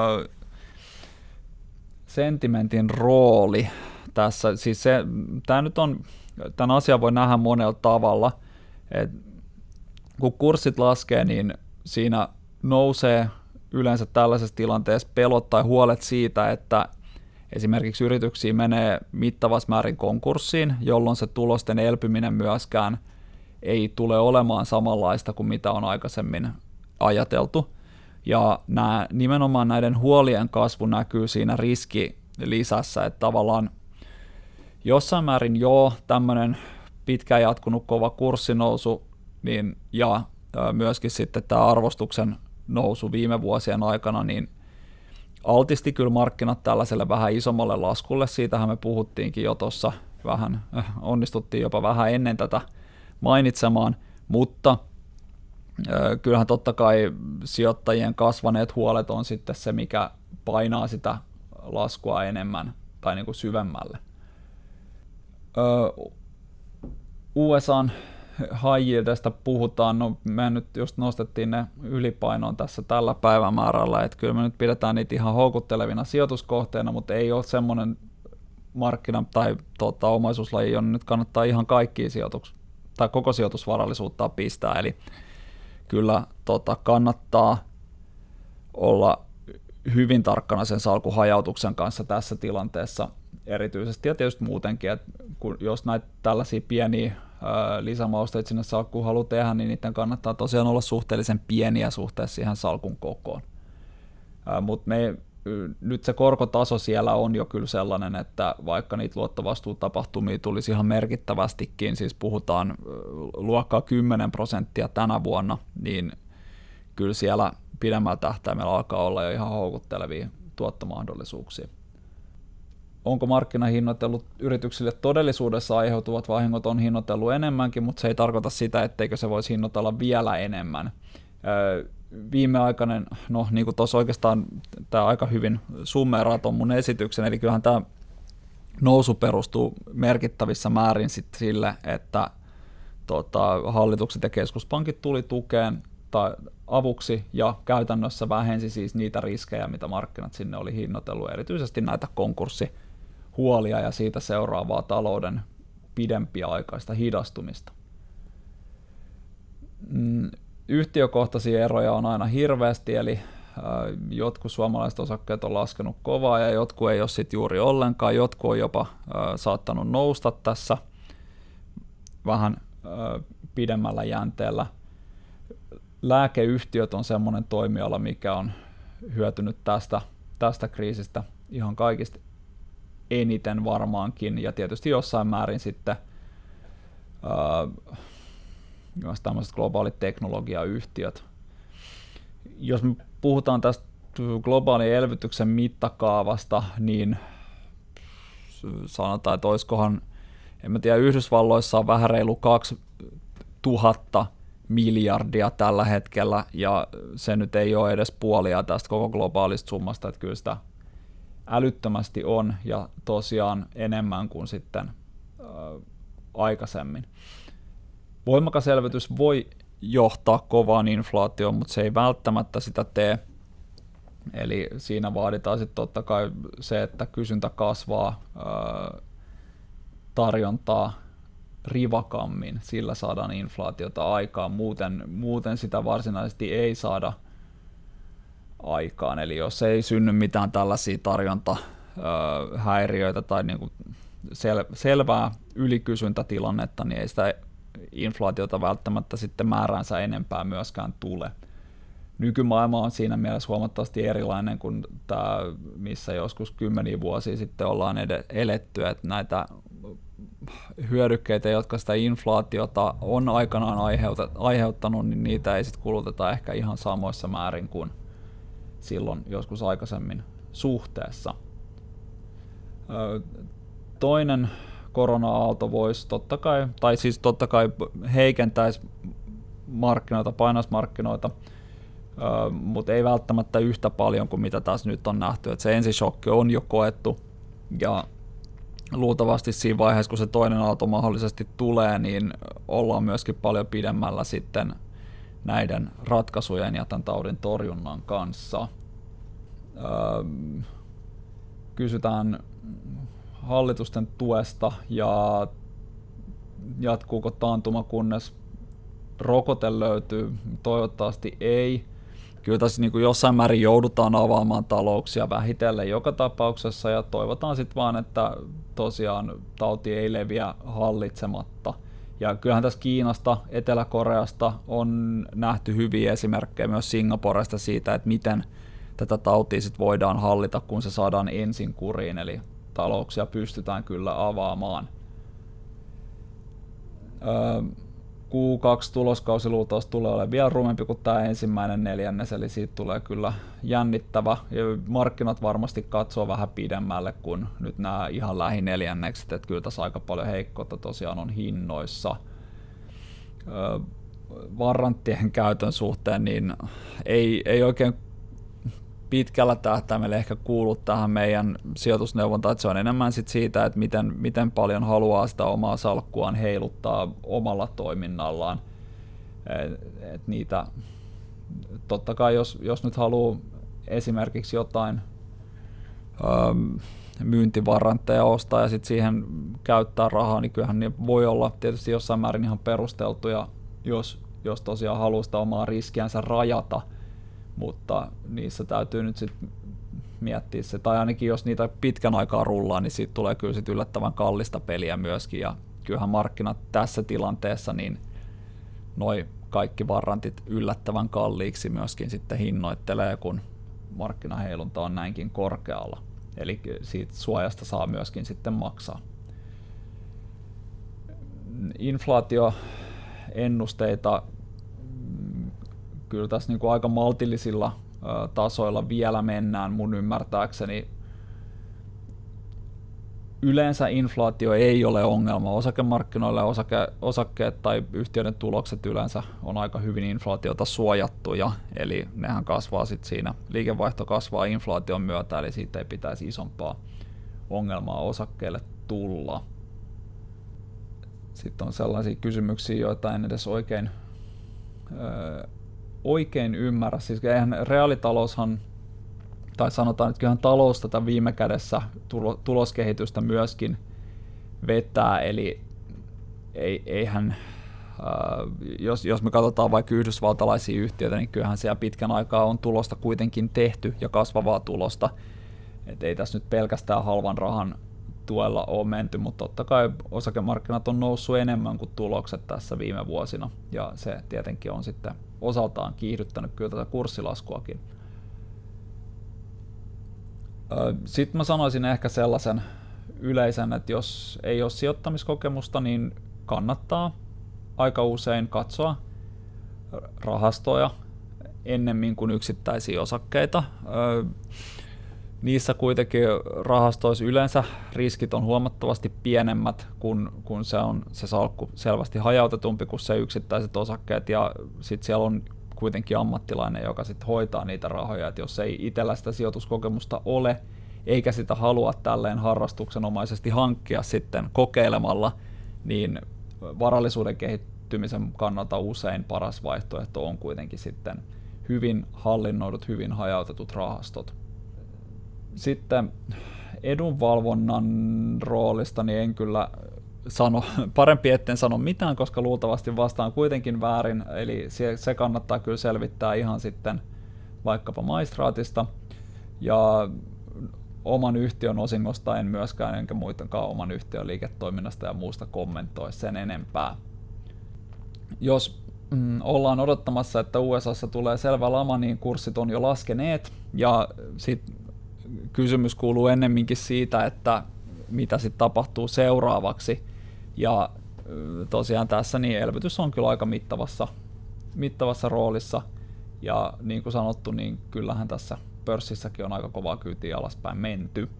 Sentimentin rooli tässä, siis tämä nyt on, tämän asian voi nähdä monella tavalla, että kun kurssit laskee, niin siinä nousee yleensä tällaisessa tilanteessa pelot tai huolet siitä, että esimerkiksi yrityksiä menee mittavassa määrin konkurssiin, jolloin se tulosten elpyminen myöskään ei tule olemaan samanlaista kuin mitä on aikaisemmin ajateltu. Ja nimenomaan näiden huolien kasvu näkyy siinä riskilisässä, että tavallaan jossain määrin tämmöinen pitkään jatkunut kova kurssinousu niin, ja myöskin sitten tämä arvostuksen nousu viime vuosien aikana, niin altisti kyllä markkinat tällaiselle vähän isommalle laskulle, siitähän me puhuttiinkin jo tuossa vähän, onnistuttiin jopa vähän ennen tätä mainitsemaan, mutta kyllähän totta kai sijoittajien kasvaneet huolet on sitten se, mikä painaa sitä laskua enemmän tai niin kuin syvemmälle. USAn high yieldistä puhutaan, me nyt just nostettiin ne ylipainoon tässä tällä päivämäärällä, että kyllä me nyt pidetään niitä ihan houkuttelevina sijoituskohteena, mutta ei ole semmoinen markkina tai omaisuuslaji, jonne nyt kannattaa ihan kaikkia tai koko sijoitusvarallisuutta pistää, eli kyllä kannattaa olla hyvin tarkkana sen salkun hajautuksen kanssa tässä tilanteessa erityisesti ja tietysti muutenkin, että jos näitä tällaisia pieniä lisämausteita sinne salkkuun haluaa tehdä, niin niiden kannattaa tosiaan olla suhteellisen pieniä suhteessa siihen salkun kokoon. Mutta nyt se korkotaso siellä on jo kyllä sellainen, että vaikka niitä luottovastuutapahtumia tulisi ihan merkittävästikin, siis puhutaan luokkaa 10% tänä vuonna, niin kyllä siellä pidemmällä tähtäimellä alkaa olla jo ihan houkuttelevia tuottomahdollisuuksia. Onko markkinahinnoitellut yrityksille todellisuudessa aiheutuvat vahingot on hinnoitellut enemmänkin, mutta se ei tarkoita sitä, etteikö se voisi hinnoitella vielä enemmän. Viimeaikainen, niin kuin tuossa oikeastaan tämä aika hyvin summeeraa tuon mun esityksen, eli kyllähän tämä nousu perustuu merkittävissä määrin sitten sille, että hallitukset ja keskuspankit tuli tukeen tai avuksi ja käytännössä vähensi siis niitä riskejä, mitä markkinat sinne oli hinnoitellut, erityisesti näitä konkurssihuolia ja siitä seuraavaa talouden pidempiaikaista hidastumista. Yhtiökohtaisia eroja on aina hirveästi, eli jotkut suomalaiset osakkeet on laskenut kovaa ja jotkut ei ole sit juuri ollenkaan, jotkut on jopa saattanut nousta tässä vähän pidemmällä jänteellä. Lääkeyhtiöt on semmoinen toimiala, mikä on hyötynyt tästä kriisistä ihan kaikista eniten varmaankin, ja tietysti jossain määrin sitten myös tämmöiset globaalit teknologiayhtiöt. Jos me puhutaan tästä globaalin elvytyksen mittakaavasta, niin sanotaan, että olisikohan, en mä tiedä, Yhdysvalloissa on vähän reilu 2000 miljardia tällä hetkellä, ja se nyt ei ole edes puolia tästä koko globaalista summasta, että kyllä sitä älyttömästi on, ja tosiaan enemmän kuin sitten aikaisemmin. Voimakas elvytys voi johtaa kovaan inflaatioon, mutta se ei välttämättä sitä tee. Eli siinä vaaditaan sitten totta kai se, että kysyntä kasvaa, tarjontaa rivakammin, sillä saadaan inflaatiota aikaan, muuten sitä varsinaisesti ei saada aikaan. Eli jos ei synny mitään tällaisia tarjontahäiriöitä tai niinku selvää ylikysyntätilannetta, niin ei sitä inflaatiota välttämättä sitten määränsä enempää myöskään tule. Nykymaailma on siinä mielessä huomattavasti erilainen kuin tämä, missä joskus 10 vuosia sitten ollaan eletty, että näitä hyödykkeitä, jotka sitä inflaatiota on aikanaan aiheuttanut, niin niitä ei sitten kuluteta ehkä ihan samoissa määrin kuin silloin joskus aikaisemmin suhteessa. Toinen korona-aalto voisi totta kai heikentäisi markkinoita, painaismarkkinoita, mutta ei välttämättä yhtä paljon kuin mitä tässä nyt on nähty. Et se ensishokki on jo koettu ja luultavasti siinä vaiheessa, kun se toinen aalto mahdollisesti tulee, niin ollaan myöskin paljon pidemmällä sitten näiden ratkaisujen ja tämän taudin torjunnan kanssa. Kysytään hallitusten tuesta ja jatkuuko taantuma, kunnes rokote löytyy. Toivottavasti ei. Kyllä tässä niin kuin jossain määrin joudutaan avaamaan talouksia vähitellen joka tapauksessa ja toivotaan sitten vaan, että tosiaan tauti ei leviä hallitsematta. Ja kyllähän tässä Kiinasta, Etelä-Koreasta on nähty hyviä esimerkkejä myös Singaporesta siitä, että miten tätä tautia sit voidaan hallita, kun se saadaan ensin kuriin, eli talouksia pystytään kyllä avaamaan. Q2-tuloskausi luultavasti tulee olemaan vielä rumempi kuin tämä ensimmäinen neljännes, eli siitä tulee kyllä jännittävä. Ja markkinat varmasti katsoo vähän pidemmälle kuin nyt nämä ihan lähineljännekset, että kyllä tässä aika paljon heikkoutta tosiaan on hinnoissa. Varranttien käytön suhteen niin ei oikein pitkällä tähtäimellä ehkä kuulu tähän meidän sijoitusneuvontaan, että se on enemmän sit siitä, että miten paljon haluaa sitä omaa salkkuaan heiluttaa omalla toiminnallaan. Et niitä, totta kai jos nyt haluaa esimerkiksi jotain myyntivarantteja ostaa ja sitten siihen käyttää rahaa, niin kyllähän ne voi olla tietysti jossain määrin ihan perusteltuja, jos tosiaan haluaa sitä omaa riskiänsä rajata, mutta niissä täytyy nyt sitten miettiä se, tai ainakin jos niitä pitkän aikaa rullaa, niin siitä tulee kyllä sit yllättävän kallista peliä myöskin, ja kyllähän markkinat tässä tilanteessa, niin noi kaikki varrantit yllättävän kalliiksi myöskin sitten hinnoittelee, kun markkinaheilunta on näinkin korkealla, eli siitä suojasta saa myöskin sitten maksaa. Inflaatioennusteita kyllä tässä niin kuin aika maltillisilla tasoilla vielä mennään mun ymmärtääkseni. Yleensä inflaatio ei ole ongelma. Osakemarkkinoille osakkeet tai yhtiöiden tulokset yleensä on aika hyvin inflaatiota suojattuja, eli nehän kasvaa sitten siinä, liikevaihto kasvaa inflaation myötä, eli siitä ei pitäisi isompaa ongelmaa osakkeille tulla. Sitten on sellaisia kysymyksiä, joita en edes oikein ymmärrä. Siis eihän reaalitaloushan, tai sanotaan, että kyllähän talous tätä viime kädessä tuloskehitystä myöskin vetää, eli eihän, jos me katsotaan vaikka yhdysvaltalaisia yhtiöitä, niin kyllähän siellä pitkän aikaa on tulosta kuitenkin tehty ja kasvavaa tulosta, et ei tässä nyt pelkästään halvan rahan tuella ole menty, mutta totta kai osakemarkkinat on noussut enemmän kuin tulokset tässä viime vuosina, ja se tietenkin on sitten osaltaan kiihdyttänyt kyllä tätä kurssilaskuakin. Sitten mä sanoisin ehkä sellaisen yleisen, että jos ei ole sijoittamiskokemusta, niin kannattaa aika usein katsoa rahastoja ennemmin kuin yksittäisiä osakkeita. Niissä kuitenkin rahastoissa yleensä riskit on huomattavasti pienemmät, kun se salkku selvästi hajautetumpi kuin se yksittäiset osakkeet, ja sitten siellä on kuitenkin ammattilainen, joka sitten hoitaa niitä rahoja, että jos ei itsellä sitä sijoituskokemusta ole, eikä sitä halua tälleen harrastuksenomaisesti hankkia sitten kokeilemalla, niin varallisuuden kehittymisen kannalta usein paras vaihtoehto on kuitenkin sitten hyvin hallinnoidut, hyvin hajautetut rahastot. Sitten edunvalvonnan roolista niin en kyllä parempi etten sano mitään, koska luultavasti vastaan kuitenkin väärin, eli se kannattaa kyllä selvittää ihan sitten vaikkapa maistraatista, ja oman yhtiön osingosta en myöskään, enkä muitakaan oman yhtiön liiketoiminnasta ja muusta kommentoi sen enempää. Jos ollaan odottamassa, että USAssa tulee selvä lama, niin kurssit on jo laskeneet, ja sitten kysymys kuuluu ennemminkin siitä, että mitä sitten tapahtuu seuraavaksi, ja tosiaan tässä niin elvytys on kyllä aika mittavassa roolissa, ja niin kuin sanottu, niin kyllähän tässä pörssissäkin on aika kovaa kyytiä alaspäin menty.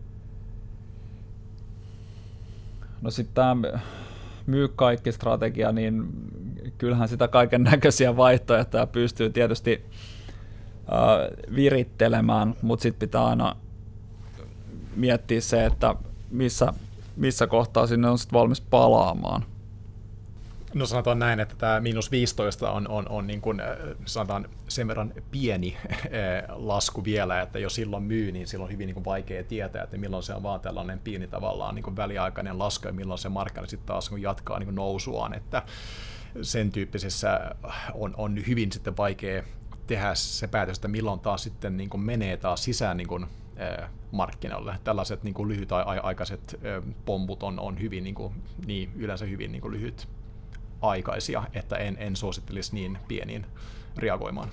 No sitten tämä myy kaikki -strategia, niin kyllähän sitä kaiken näköisiä vaihtoehtoja pystyy tietysti virittelemään, mutta sitten pitää aina miettiä se, että missä kohtaa sinne on sitten valmis palaamaan. No sanotaan näin, että tämä -15 on niin kuin, sanotaan sen verran pieni lasku vielä, että jos silloin myy, niin silloin on hyvin niin kuin vaikea tietää, että milloin se on vaan tällainen pieni tavallaan niin kuin väliaikainen lasku ja milloin se markkina sitten taas jatkaa niin kuin nousuaan, että sen tyyppisessä on hyvin sitten vaikea tehdä se päätös, että milloin taas sitten niin kuin menee taas sisään niin kuin markkinalle. Tällaiset niin kuin lyhytaikaiset pomput on hyvin, yleensä hyvin niin kuin lyhytaikaisia, että en suosittelisi niin pieniin reagoimaan.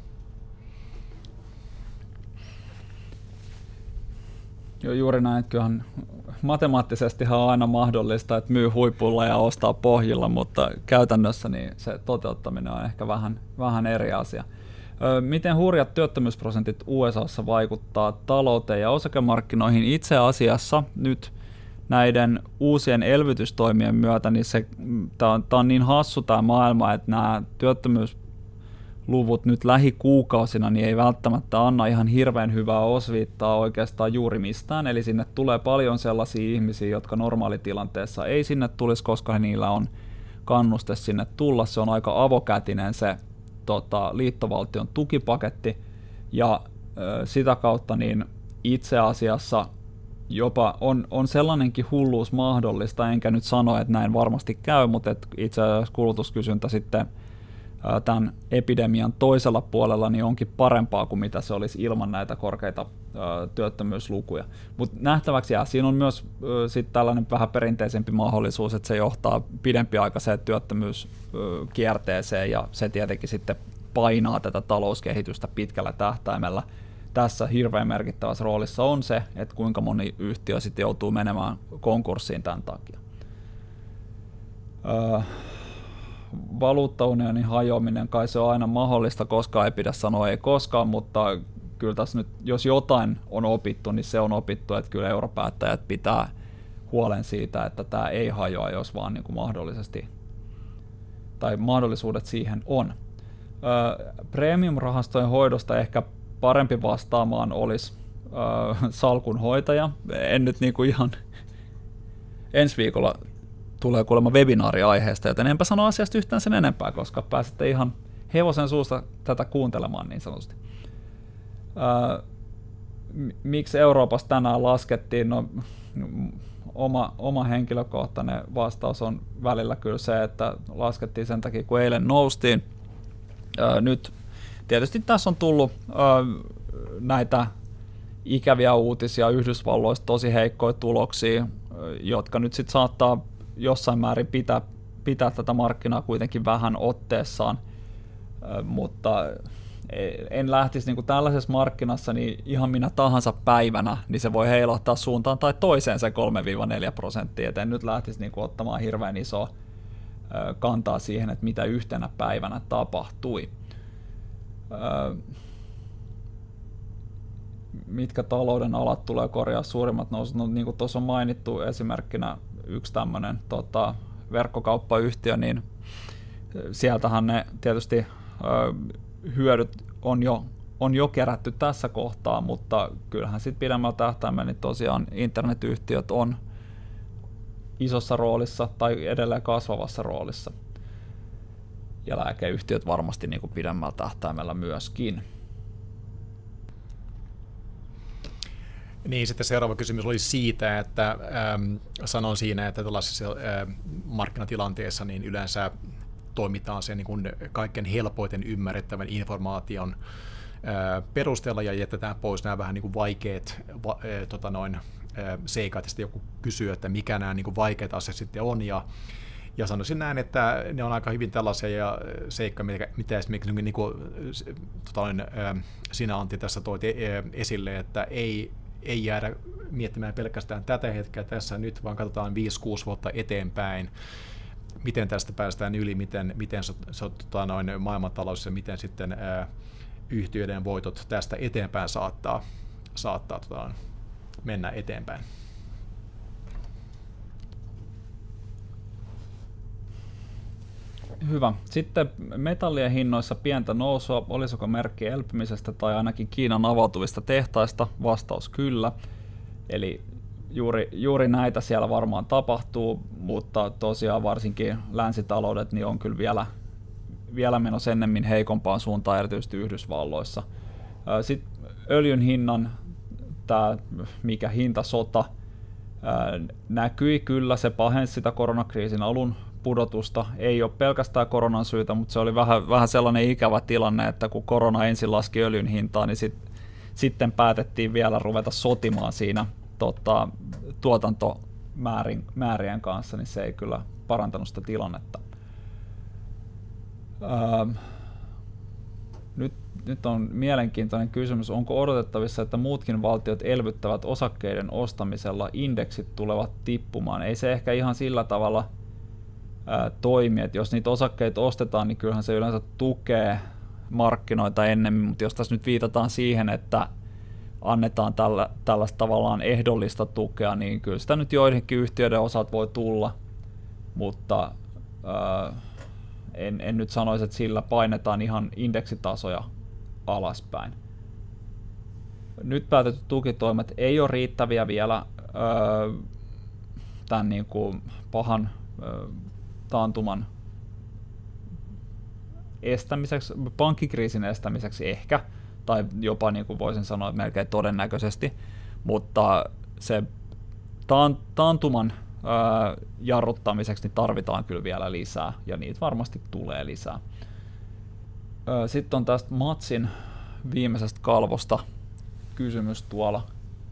Joo, juuri näin, että kyllähän matemaattisestihan on aina mahdollista, että myy huipulla ja ostaa pohjilla, mutta käytännössä niin se toteuttaminen on ehkä vähän eri asia. Miten hurjat työttömyysprosentit USAssa vaikuttaa talouteen ja osakemarkkinoihin? Itse asiassa nyt näiden uusien elvytystoimien myötä niin tämä on niin hassu tämä maailma, että nämä työttömyysluvut nyt lähikuukausina niin ei välttämättä anna ihan hirveän hyvää osviittaa oikeastaan juuri mistään. Eli sinne tulee paljon sellaisia ihmisiä, jotka normaalitilanteessa ei sinne tulisi, koska niillä on kannuste sinne tulla. Se on aika avokätinen se liittovaltion tukipaketti, ja sitä kautta niin itse asiassa jopa on sellainenkin hulluus mahdollista, enkä nyt sano, että näin varmasti käy, mutta itse asiassa kulutuskysyntä sitten tämän epidemian toisella puolella niin onkin parempaa kuin mitä se olisi ilman näitä korkeita työttömyyslukuja. Mutta nähtäväksi jää. Siinä on myös sit tällainen vähän perinteisempi mahdollisuus, että se johtaa pidempiaikaiseen työttömyyskierteeseen, ja se tietenkin sitten painaa tätä talouskehitystä pitkällä tähtäimellä. Tässä hirveän merkittävässä roolissa on se, että kuinka moni yhtiö sitten joutuu menemään konkurssiin tämän takia. Valuuttaunionin hajoaminen, kai se on aina mahdollista, koskaan ei pidä sanoa ei koskaan, mutta kyllä tässä nyt, jos jotain on opittu, niin se on opittu, että kyllä europäättäjät pitää huolen siitä, että tämä ei hajoa, jos vaan niin kuin mahdollisesti, tai mahdollisuudet siihen on. Premium-rahastojen hoidosta ehkä parempi vastaamaan olisi salkunhoitaja. En nyt niin kuin ihan ensi viikolla tulee kuulemma webinaari aiheesta, joten enpä sano asiasta yhtään sen enempää, koska pääsette ihan hevosen suusta tätä kuuntelemaan niin sanotusti. Miksi Euroopassa tänään laskettiin? No, oma henkilökohtainen vastaus on välillä kyllä se, että laskettiin sen takia, kun eilen noustiin. Nyt tietysti tässä on tullut näitä ikäviä uutisia Yhdysvalloista, tosi heikkoja tuloksia, jotka nyt sitten saattaa jossain määrin pitää tätä markkinaa kuitenkin vähän otteessaan, mutta en lähtisi niin kuin tällaisessa markkinassa niin ihan minä tahansa päivänä, niin se voi heilahtaa suuntaan tai toiseen se 3-4%, et en nyt lähtisi niin kuin ottamaan hirveän isoa kantaa siihen, että mitä yhtenä päivänä tapahtui. Mitkä talouden alat tulee korjaa suurimmat nousut? No, niin kuin tuossa on mainittu esimerkkinä yksi tämmöinen verkkokauppayhtiö, niin sieltähän ne tietysti hyödyt on jo kerätty tässä kohtaa, mutta kyllähän sitten pidemmällä tähtäimellä niin tosiaan internetyhtiöt on isossa roolissa tai edelleen kasvavassa roolissa. Ja lääkeyhtiöt varmasti niin kuin pidemmällä tähtäimellä myöskin. Niin, sitten seuraava kysymys oli siitä, että sanon siinä, että tällaisessa markkinatilanteessa niin yleensä toimitaan sen niin kuin kaikkein helpoiten ymmärrettävän informaation perusteella ja jätetään pois nämä vähän niin kuin vaikeat seikat, ja sitten joku kysyy, että mikä nämä niin kuin vaikeat asiat sitten on, ja sanoisin näin, että ne on aika hyvin tällaisia seikkoja, mitä esimerkiksi niin kuin, sinä Antti tässä toit esille, että ei jäädä miettimään pelkästään tätä hetkeä tässä nyt, vaan katsotaan 5-6 vuotta eteenpäin, miten tästä päästään yli, miten maailmantalous ja miten sitten yhtiöiden voitot tästä eteenpäin saattaa mennä eteenpäin. Hyvä. Sitten metallien hinnoissa pientä nousua. Olisiko merkki elpymisestä tai ainakin Kiinan avautuvista tehtaista? Vastaus kyllä. Eli juuri näitä siellä varmaan tapahtuu, mutta tosiaan varsinkin länsitaloudet niin on kyllä vielä menossa ennemmin heikompaan suuntaan, erityisesti Yhdysvalloissa. Sitten öljyn hinnan, tämä mikä hintasota, näkyi kyllä, se pahensi sitä koronakriisin alun pudotusta. Ei ole pelkästään koronan syytä, mutta se oli vähän sellainen ikävä tilanne, että kun korona ensin laski öljyn hintaa, niin sitten päätettiin vielä ruveta sotimaan siinä tuotantomäärien kanssa, niin se ei kyllä parantanut sitä tilannetta. Nyt on mielenkiintoinen kysymys, onko odotettavissa, että muutkin valtiot elvyttävät osakkeiden ostamisella, indeksit tulevat tippumaan? Ei se ehkä ihan sillä tavalla toimi, että jos niitä osakkeita ostetaan, niin kyllähän se yleensä tukee markkinoita ennemmin, mutta jos tässä nyt viitataan siihen, että annetaan tällaista tavallaan ehdollista tukea, niin kyllä sitä nyt joidenkin yhtiöiden osat voi tulla, mutta en nyt sanoisi, että sillä painetaan ihan indeksitasoja alaspäin. Nyt päätetyt tukitoimet ei ole riittäviä vielä tämän niin kuin pahan taantuman estämiseksi, pankkikriisin estämiseksi ehkä, tai jopa niin kuin voisin sanoa, että melkein todennäköisesti, mutta se taantuman jarruttamiseksi niin tarvitaan kyllä vielä lisää, ja niitä varmasti tulee lisää. Sitten on tästä Matsin viimeisestä kalvosta kysymys tuolla.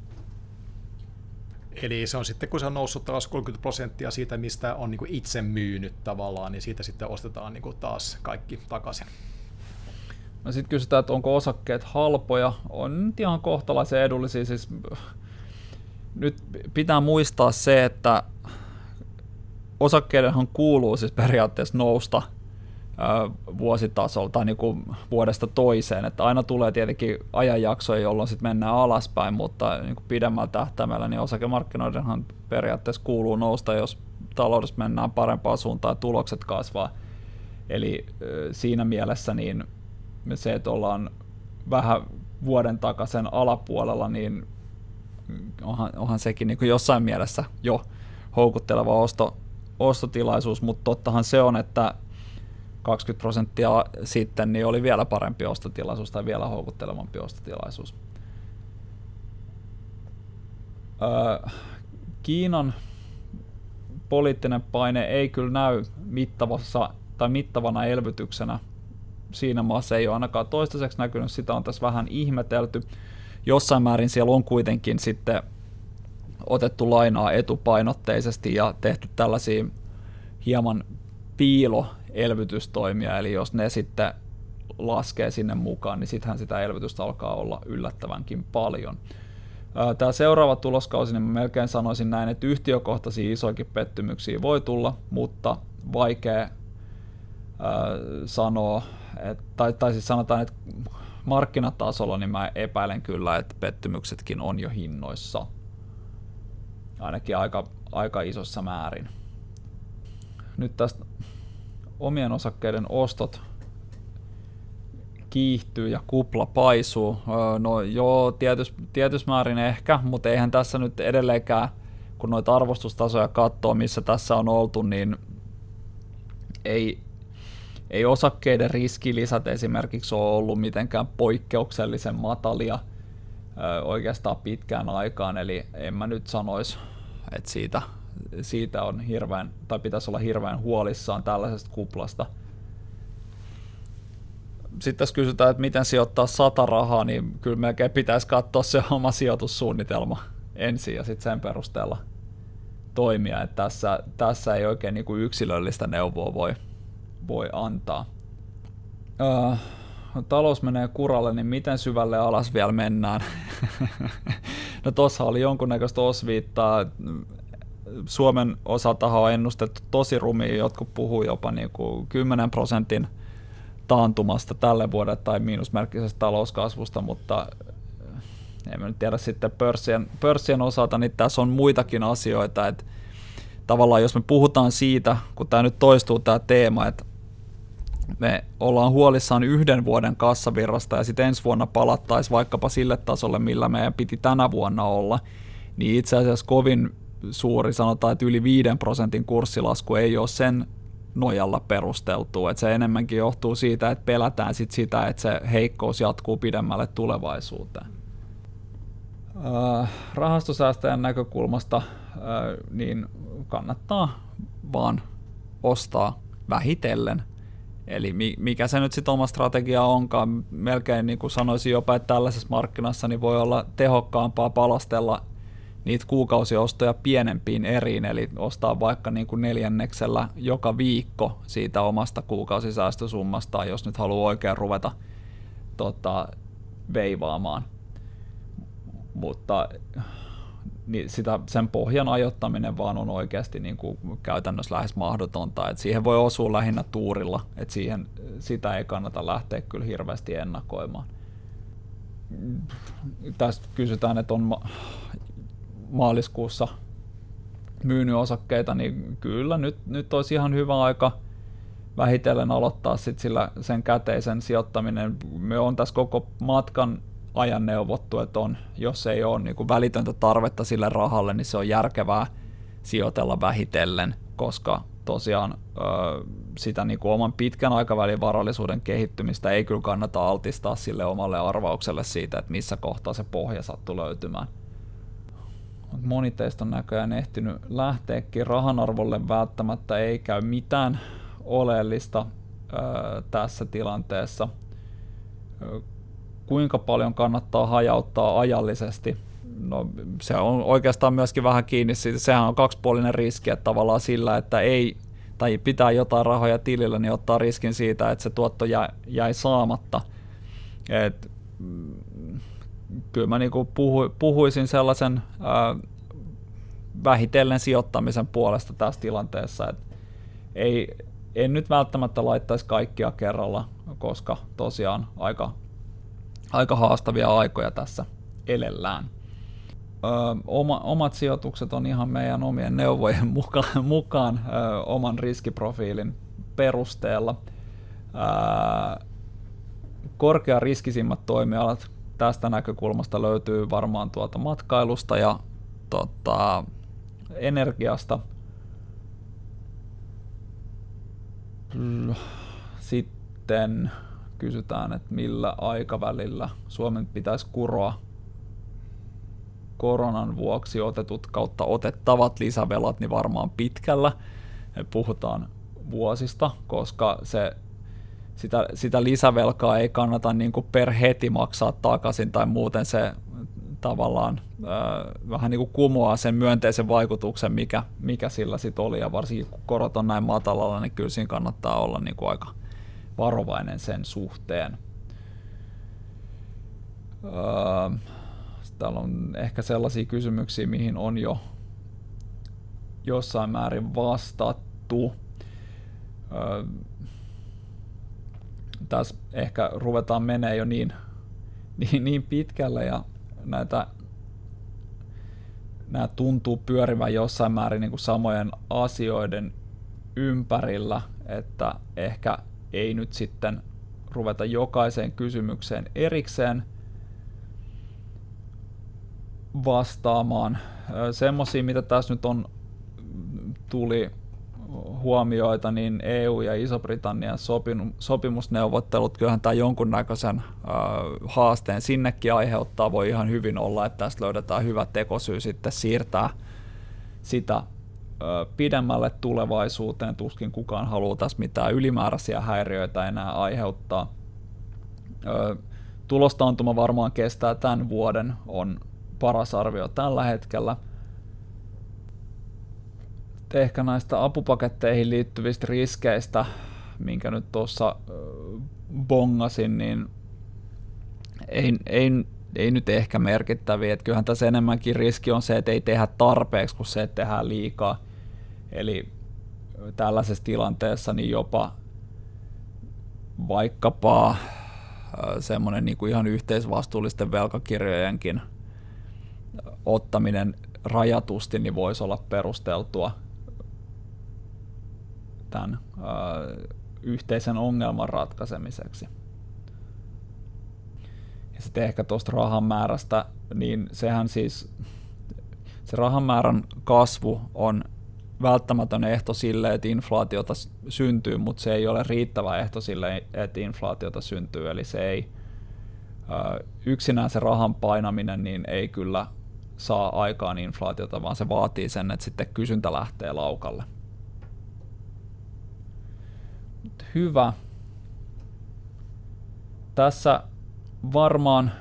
Eli se on sitten, kun se on noussut taas 30% siitä, mistä on niin kuin itse myynyt tavallaan, niin siitä sitten ostetaan niin kuin taas kaikki takaisin. No sitten kysytään, että onko osakkeet halpoja. On nyt ihan kohtalaisen edullisia. Siis nyt pitää muistaa se, että osakkeidenhan kuuluu siis periaatteessa nousta vuositasolla tai niin kuin vuodesta toiseen. Että aina tulee tietenkin ajanjaksoja, jolloin sitten mennään alaspäin, mutta niin kuin pidemmällä tähtäimellä niin osakemarkkinoidenhan periaatteessa kuuluu nousta, jos taloudessa mennään parempaan suuntaan ja tulokset kasvaa. Eli siinä mielessä niin se, että ollaan vähän vuoden takaisen alapuolella, niin onhan sekin niin kuin jossain mielessä jo houkutteleva ostotilaisuus, mutta tottahan se on, että 20% sitten niin oli vielä parempi ostotilaisuus tai vielä houkuttelevampi ostotilaisuus. Kiinan poliittinen paine ei kyllä näy mittavana elvytyksenä. Siinä maassa ei ole ainakaan toistaiseksi näkynyt, sitä on tässä vähän ihmetelty. Jossain määrin siellä on kuitenkin sitten otettu lainaa etupainotteisesti ja tehty tällaisia hieman piiloelvytystoimia, eli jos ne sitten laskee sinne mukaan, niin sittenhän sitä elvytystä alkaa olla yllättävänkin paljon. Tämä seuraava tuloskausi, niin mä melkein sanoisin näin, että yhtiökohtaisia isoikin pettymyksiä voi tulla, mutta vaikea sanoa, tai siis sanotaan, että markkinatasolla niin mä epäilen kyllä, että pettymyksetkin on jo hinnoissa, ainakin aika isossa määrin. Nyt tästä omien osakkeiden ostot kiihtyy ja kupla paisuu. No joo, tietyssä määrin ehkä, mutta eihän tässä nyt edelleenkään, kun noita arvostustasoja katsoo, missä tässä on oltu, niin ei osakkeiden riskilisät esimerkiksi ole ollut mitenkään poikkeuksellisen matalia. oikeastaan pitkään aikaan, eli en mä nyt sanoisi, että siitä on pitäisi olla hirveän huolissaan tällaisesta kuplasta. Sitten tässä kysytään, että miten sijoittaa 100 rahaa, niin kyllä melkein pitäisi katsoa se oma sijoitussuunnitelma ensin ja sitten sen perusteella toimia, että tässä ei oikein niin kuin yksilöllistä neuvoa voi antaa. Talous menee kuralle, niin miten syvälle alas vielä mennään? No tuossa oli jonkunnäköistä osviittaa. Suomen osaltahan on ennustettu tosi rumia, jotkut puhuu jopa niin kuin 10% taantumasta tälle vuodelle tai miinusmerkkisestä talouskasvusta, mutta en nyt tiedä sitten pörssien osalta, niin tässä on muitakin asioita, että tavallaan jos me puhutaan siitä, kun tämä nyt toistuu tämä teema, että me ollaan huolissaan 1 vuoden kassavirrasta ja sitten ensi vuonna palattaisiin vaikkapa sille tasolle, millä meidän piti tänä vuonna olla, niin itse asiassa kovin suuri, sanotaan, että yli 5% kurssilasku ei ole sen nojalla perusteltua, että se enemmänkin johtuu siitä, että pelätään sitä, että se heikkous jatkuu pidemmälle tulevaisuuteen. Rahastosäästäjän näkökulmasta niin kannattaa vaan ostaa vähitellen. Eli mikä se nyt sitten oma strategia onkaan, melkein niin kuin sanoisin jopa, että tällaisessa markkinassa niin voi olla tehokkaampaa palastella niitä kuukausiostoja pienempiin eriin, eli ostaa vaikka niin kuin 4 joka viikko siitä omasta kuukausisäästösummastaan, jos nyt haluaa oikein ruveta veivaamaan. Mutta niin sen pohjan ajoittaminen vaan on oikeasti niin kuin käytännössä lähes mahdotonta. Et siihen voi osua lähinnä tuurilla, että sitä ei kannata lähteä kyllä hirveästi ennakoimaan. Tästä kysytään, että on maaliskuussa myynyt osakkeita, niin kyllä nyt olisi ihan hyvä aika vähitellen aloittaa sen käteisen sijoittaminen. Me on tässä koko matkan ajan neuvottu, että jos ei ole niin kuin välitöntä tarvetta sille rahalle, niin se on järkevää sijoitella vähitellen, koska tosiaan sitä niin kuin oman pitkän aikavälin varallisuuden kehittymistä ei kyllä kannata altistaa sille omalle arvaukselle siitä, että missä kohtaa se pohja sattuu löytymään. Moni teistä on näköjään ehtinyt lähteäkin. Rahan arvolle välttämättä ei käy mitään oleellista tässä tilanteessa. Kuinka paljon kannattaa hajauttaa ajallisesti? No, se on oikeastaan myöskin vähän kiinni siitä. Sehän on kaksipuolinen riski, että tavallaan sillä, että tai pitää jotain rahoja tilillä, niin ottaa riskin siitä, että se tuotto jäi saamatta. Kyllä mä niinku puhuisin sellaisen vähitellen sijoittamisen puolesta tässä tilanteessa, että en nyt välttämättä laittaisi kaikkia kerralla, koska tosiaan aika haastavia aikoja tässä elellään. Omat sijoitukset on ihan meidän omien neuvojen mukaan oman riskiprofiilin perusteella. Korkeariskisimmät toimialat tästä näkökulmasta löytyy varmaan matkailusta ja energiasta. Sitten kysytään, että millä aikavälillä Suomen pitäisi kuroa koronan vuoksi otetut kautta otettavat lisävelat, niin varmaan pitkällä. Me puhutaan vuosista, koska sitä lisävelkaa ei kannata niin kuin per heti maksaa takaisin tai muuten se tavallaan vähän niin kuin kumoaa sen myönteisen vaikutuksen, mikä sillä sitten oli, ja varsinkin kun korot on näin matalalla, niin kyllä siinä kannattaa olla niin kuin aika varovainen sen suhteen. Täällä on ehkä sellaisia kysymyksiä, mihin on jo jossain määrin vastattu. Tässä ehkä ruvetaan menee jo niin pitkälle ja nämä tuntuu pyörivän jossain määrin niin kuin samojen asioiden ympärillä, että ehkä ei nyt sitten ruveta jokaiseen kysymykseen erikseen vastaamaan. Semmoisia, mitä tässä nyt tuli huomioita, niin EU ja Iso-Britannian sopimusneuvottelut, kyllähän tämä jonkunnäköisen haasteen sinnekin aiheuttaa. Voi ihan hyvin olla, että tästä löydetään hyvä tekosyy sitten siirtää sitä pidemmälle tulevaisuuteen. Tuskin kukaan haluaa tässä mitään ylimääräisiä häiriöitä enää aiheuttaa. Tulostaantuma varmaan kestää tämän vuoden, on paras arvio tällä hetkellä. Ehkä näistä apupaketteihin liittyvistä riskeistä, minkä nyt tuossa bongasin, niin ei nyt ehkä merkittäviä. Että kyllähän tässä enemmänkin riski on se, että ei tehdä tarpeeksi, kuin se, että tehdään liikaa. Eli tällaisessa tilanteessa niin jopa vaikkapa semmoinen niin kuin ihan yhteisvastuullisten velkakirjojenkin ottaminen rajatusti niin voisi olla perusteltua tämän yhteisen ongelman ratkaisemiseksi. Ja sitten ehkä tuosta rahan määrästä, niin sehän siis, se rahan määrän kasvu on välttämätön ehto sille, että inflaatiota syntyy, mutta se ei ole riittävä ehto sille, että inflaatiota syntyy, eli se ei, yksinään se rahan painaminen niin ei kyllä saa aikaan inflaatiota, vaan se vaatii sen, että sitten kysyntä lähtee laukalle. Hyvä. Tässä varmaan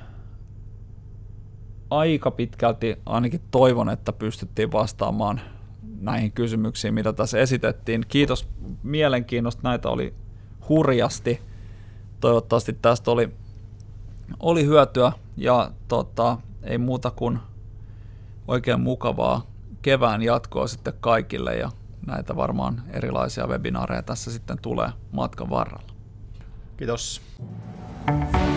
aika pitkälti, ainakin toivon, että pystyttiin vastaamaan näihin kysymyksiin, mitä tässä esitettiin. Kiitos mielenkiinnosta, näitä oli hurjasti. Toivottavasti tästä oli hyötyä ja ei muuta kuin oikein mukavaa kevään jatkoa sitten kaikille ja näitä varmaan erilaisia webinaareja tässä sitten tulee matkan varrella. Kiitos.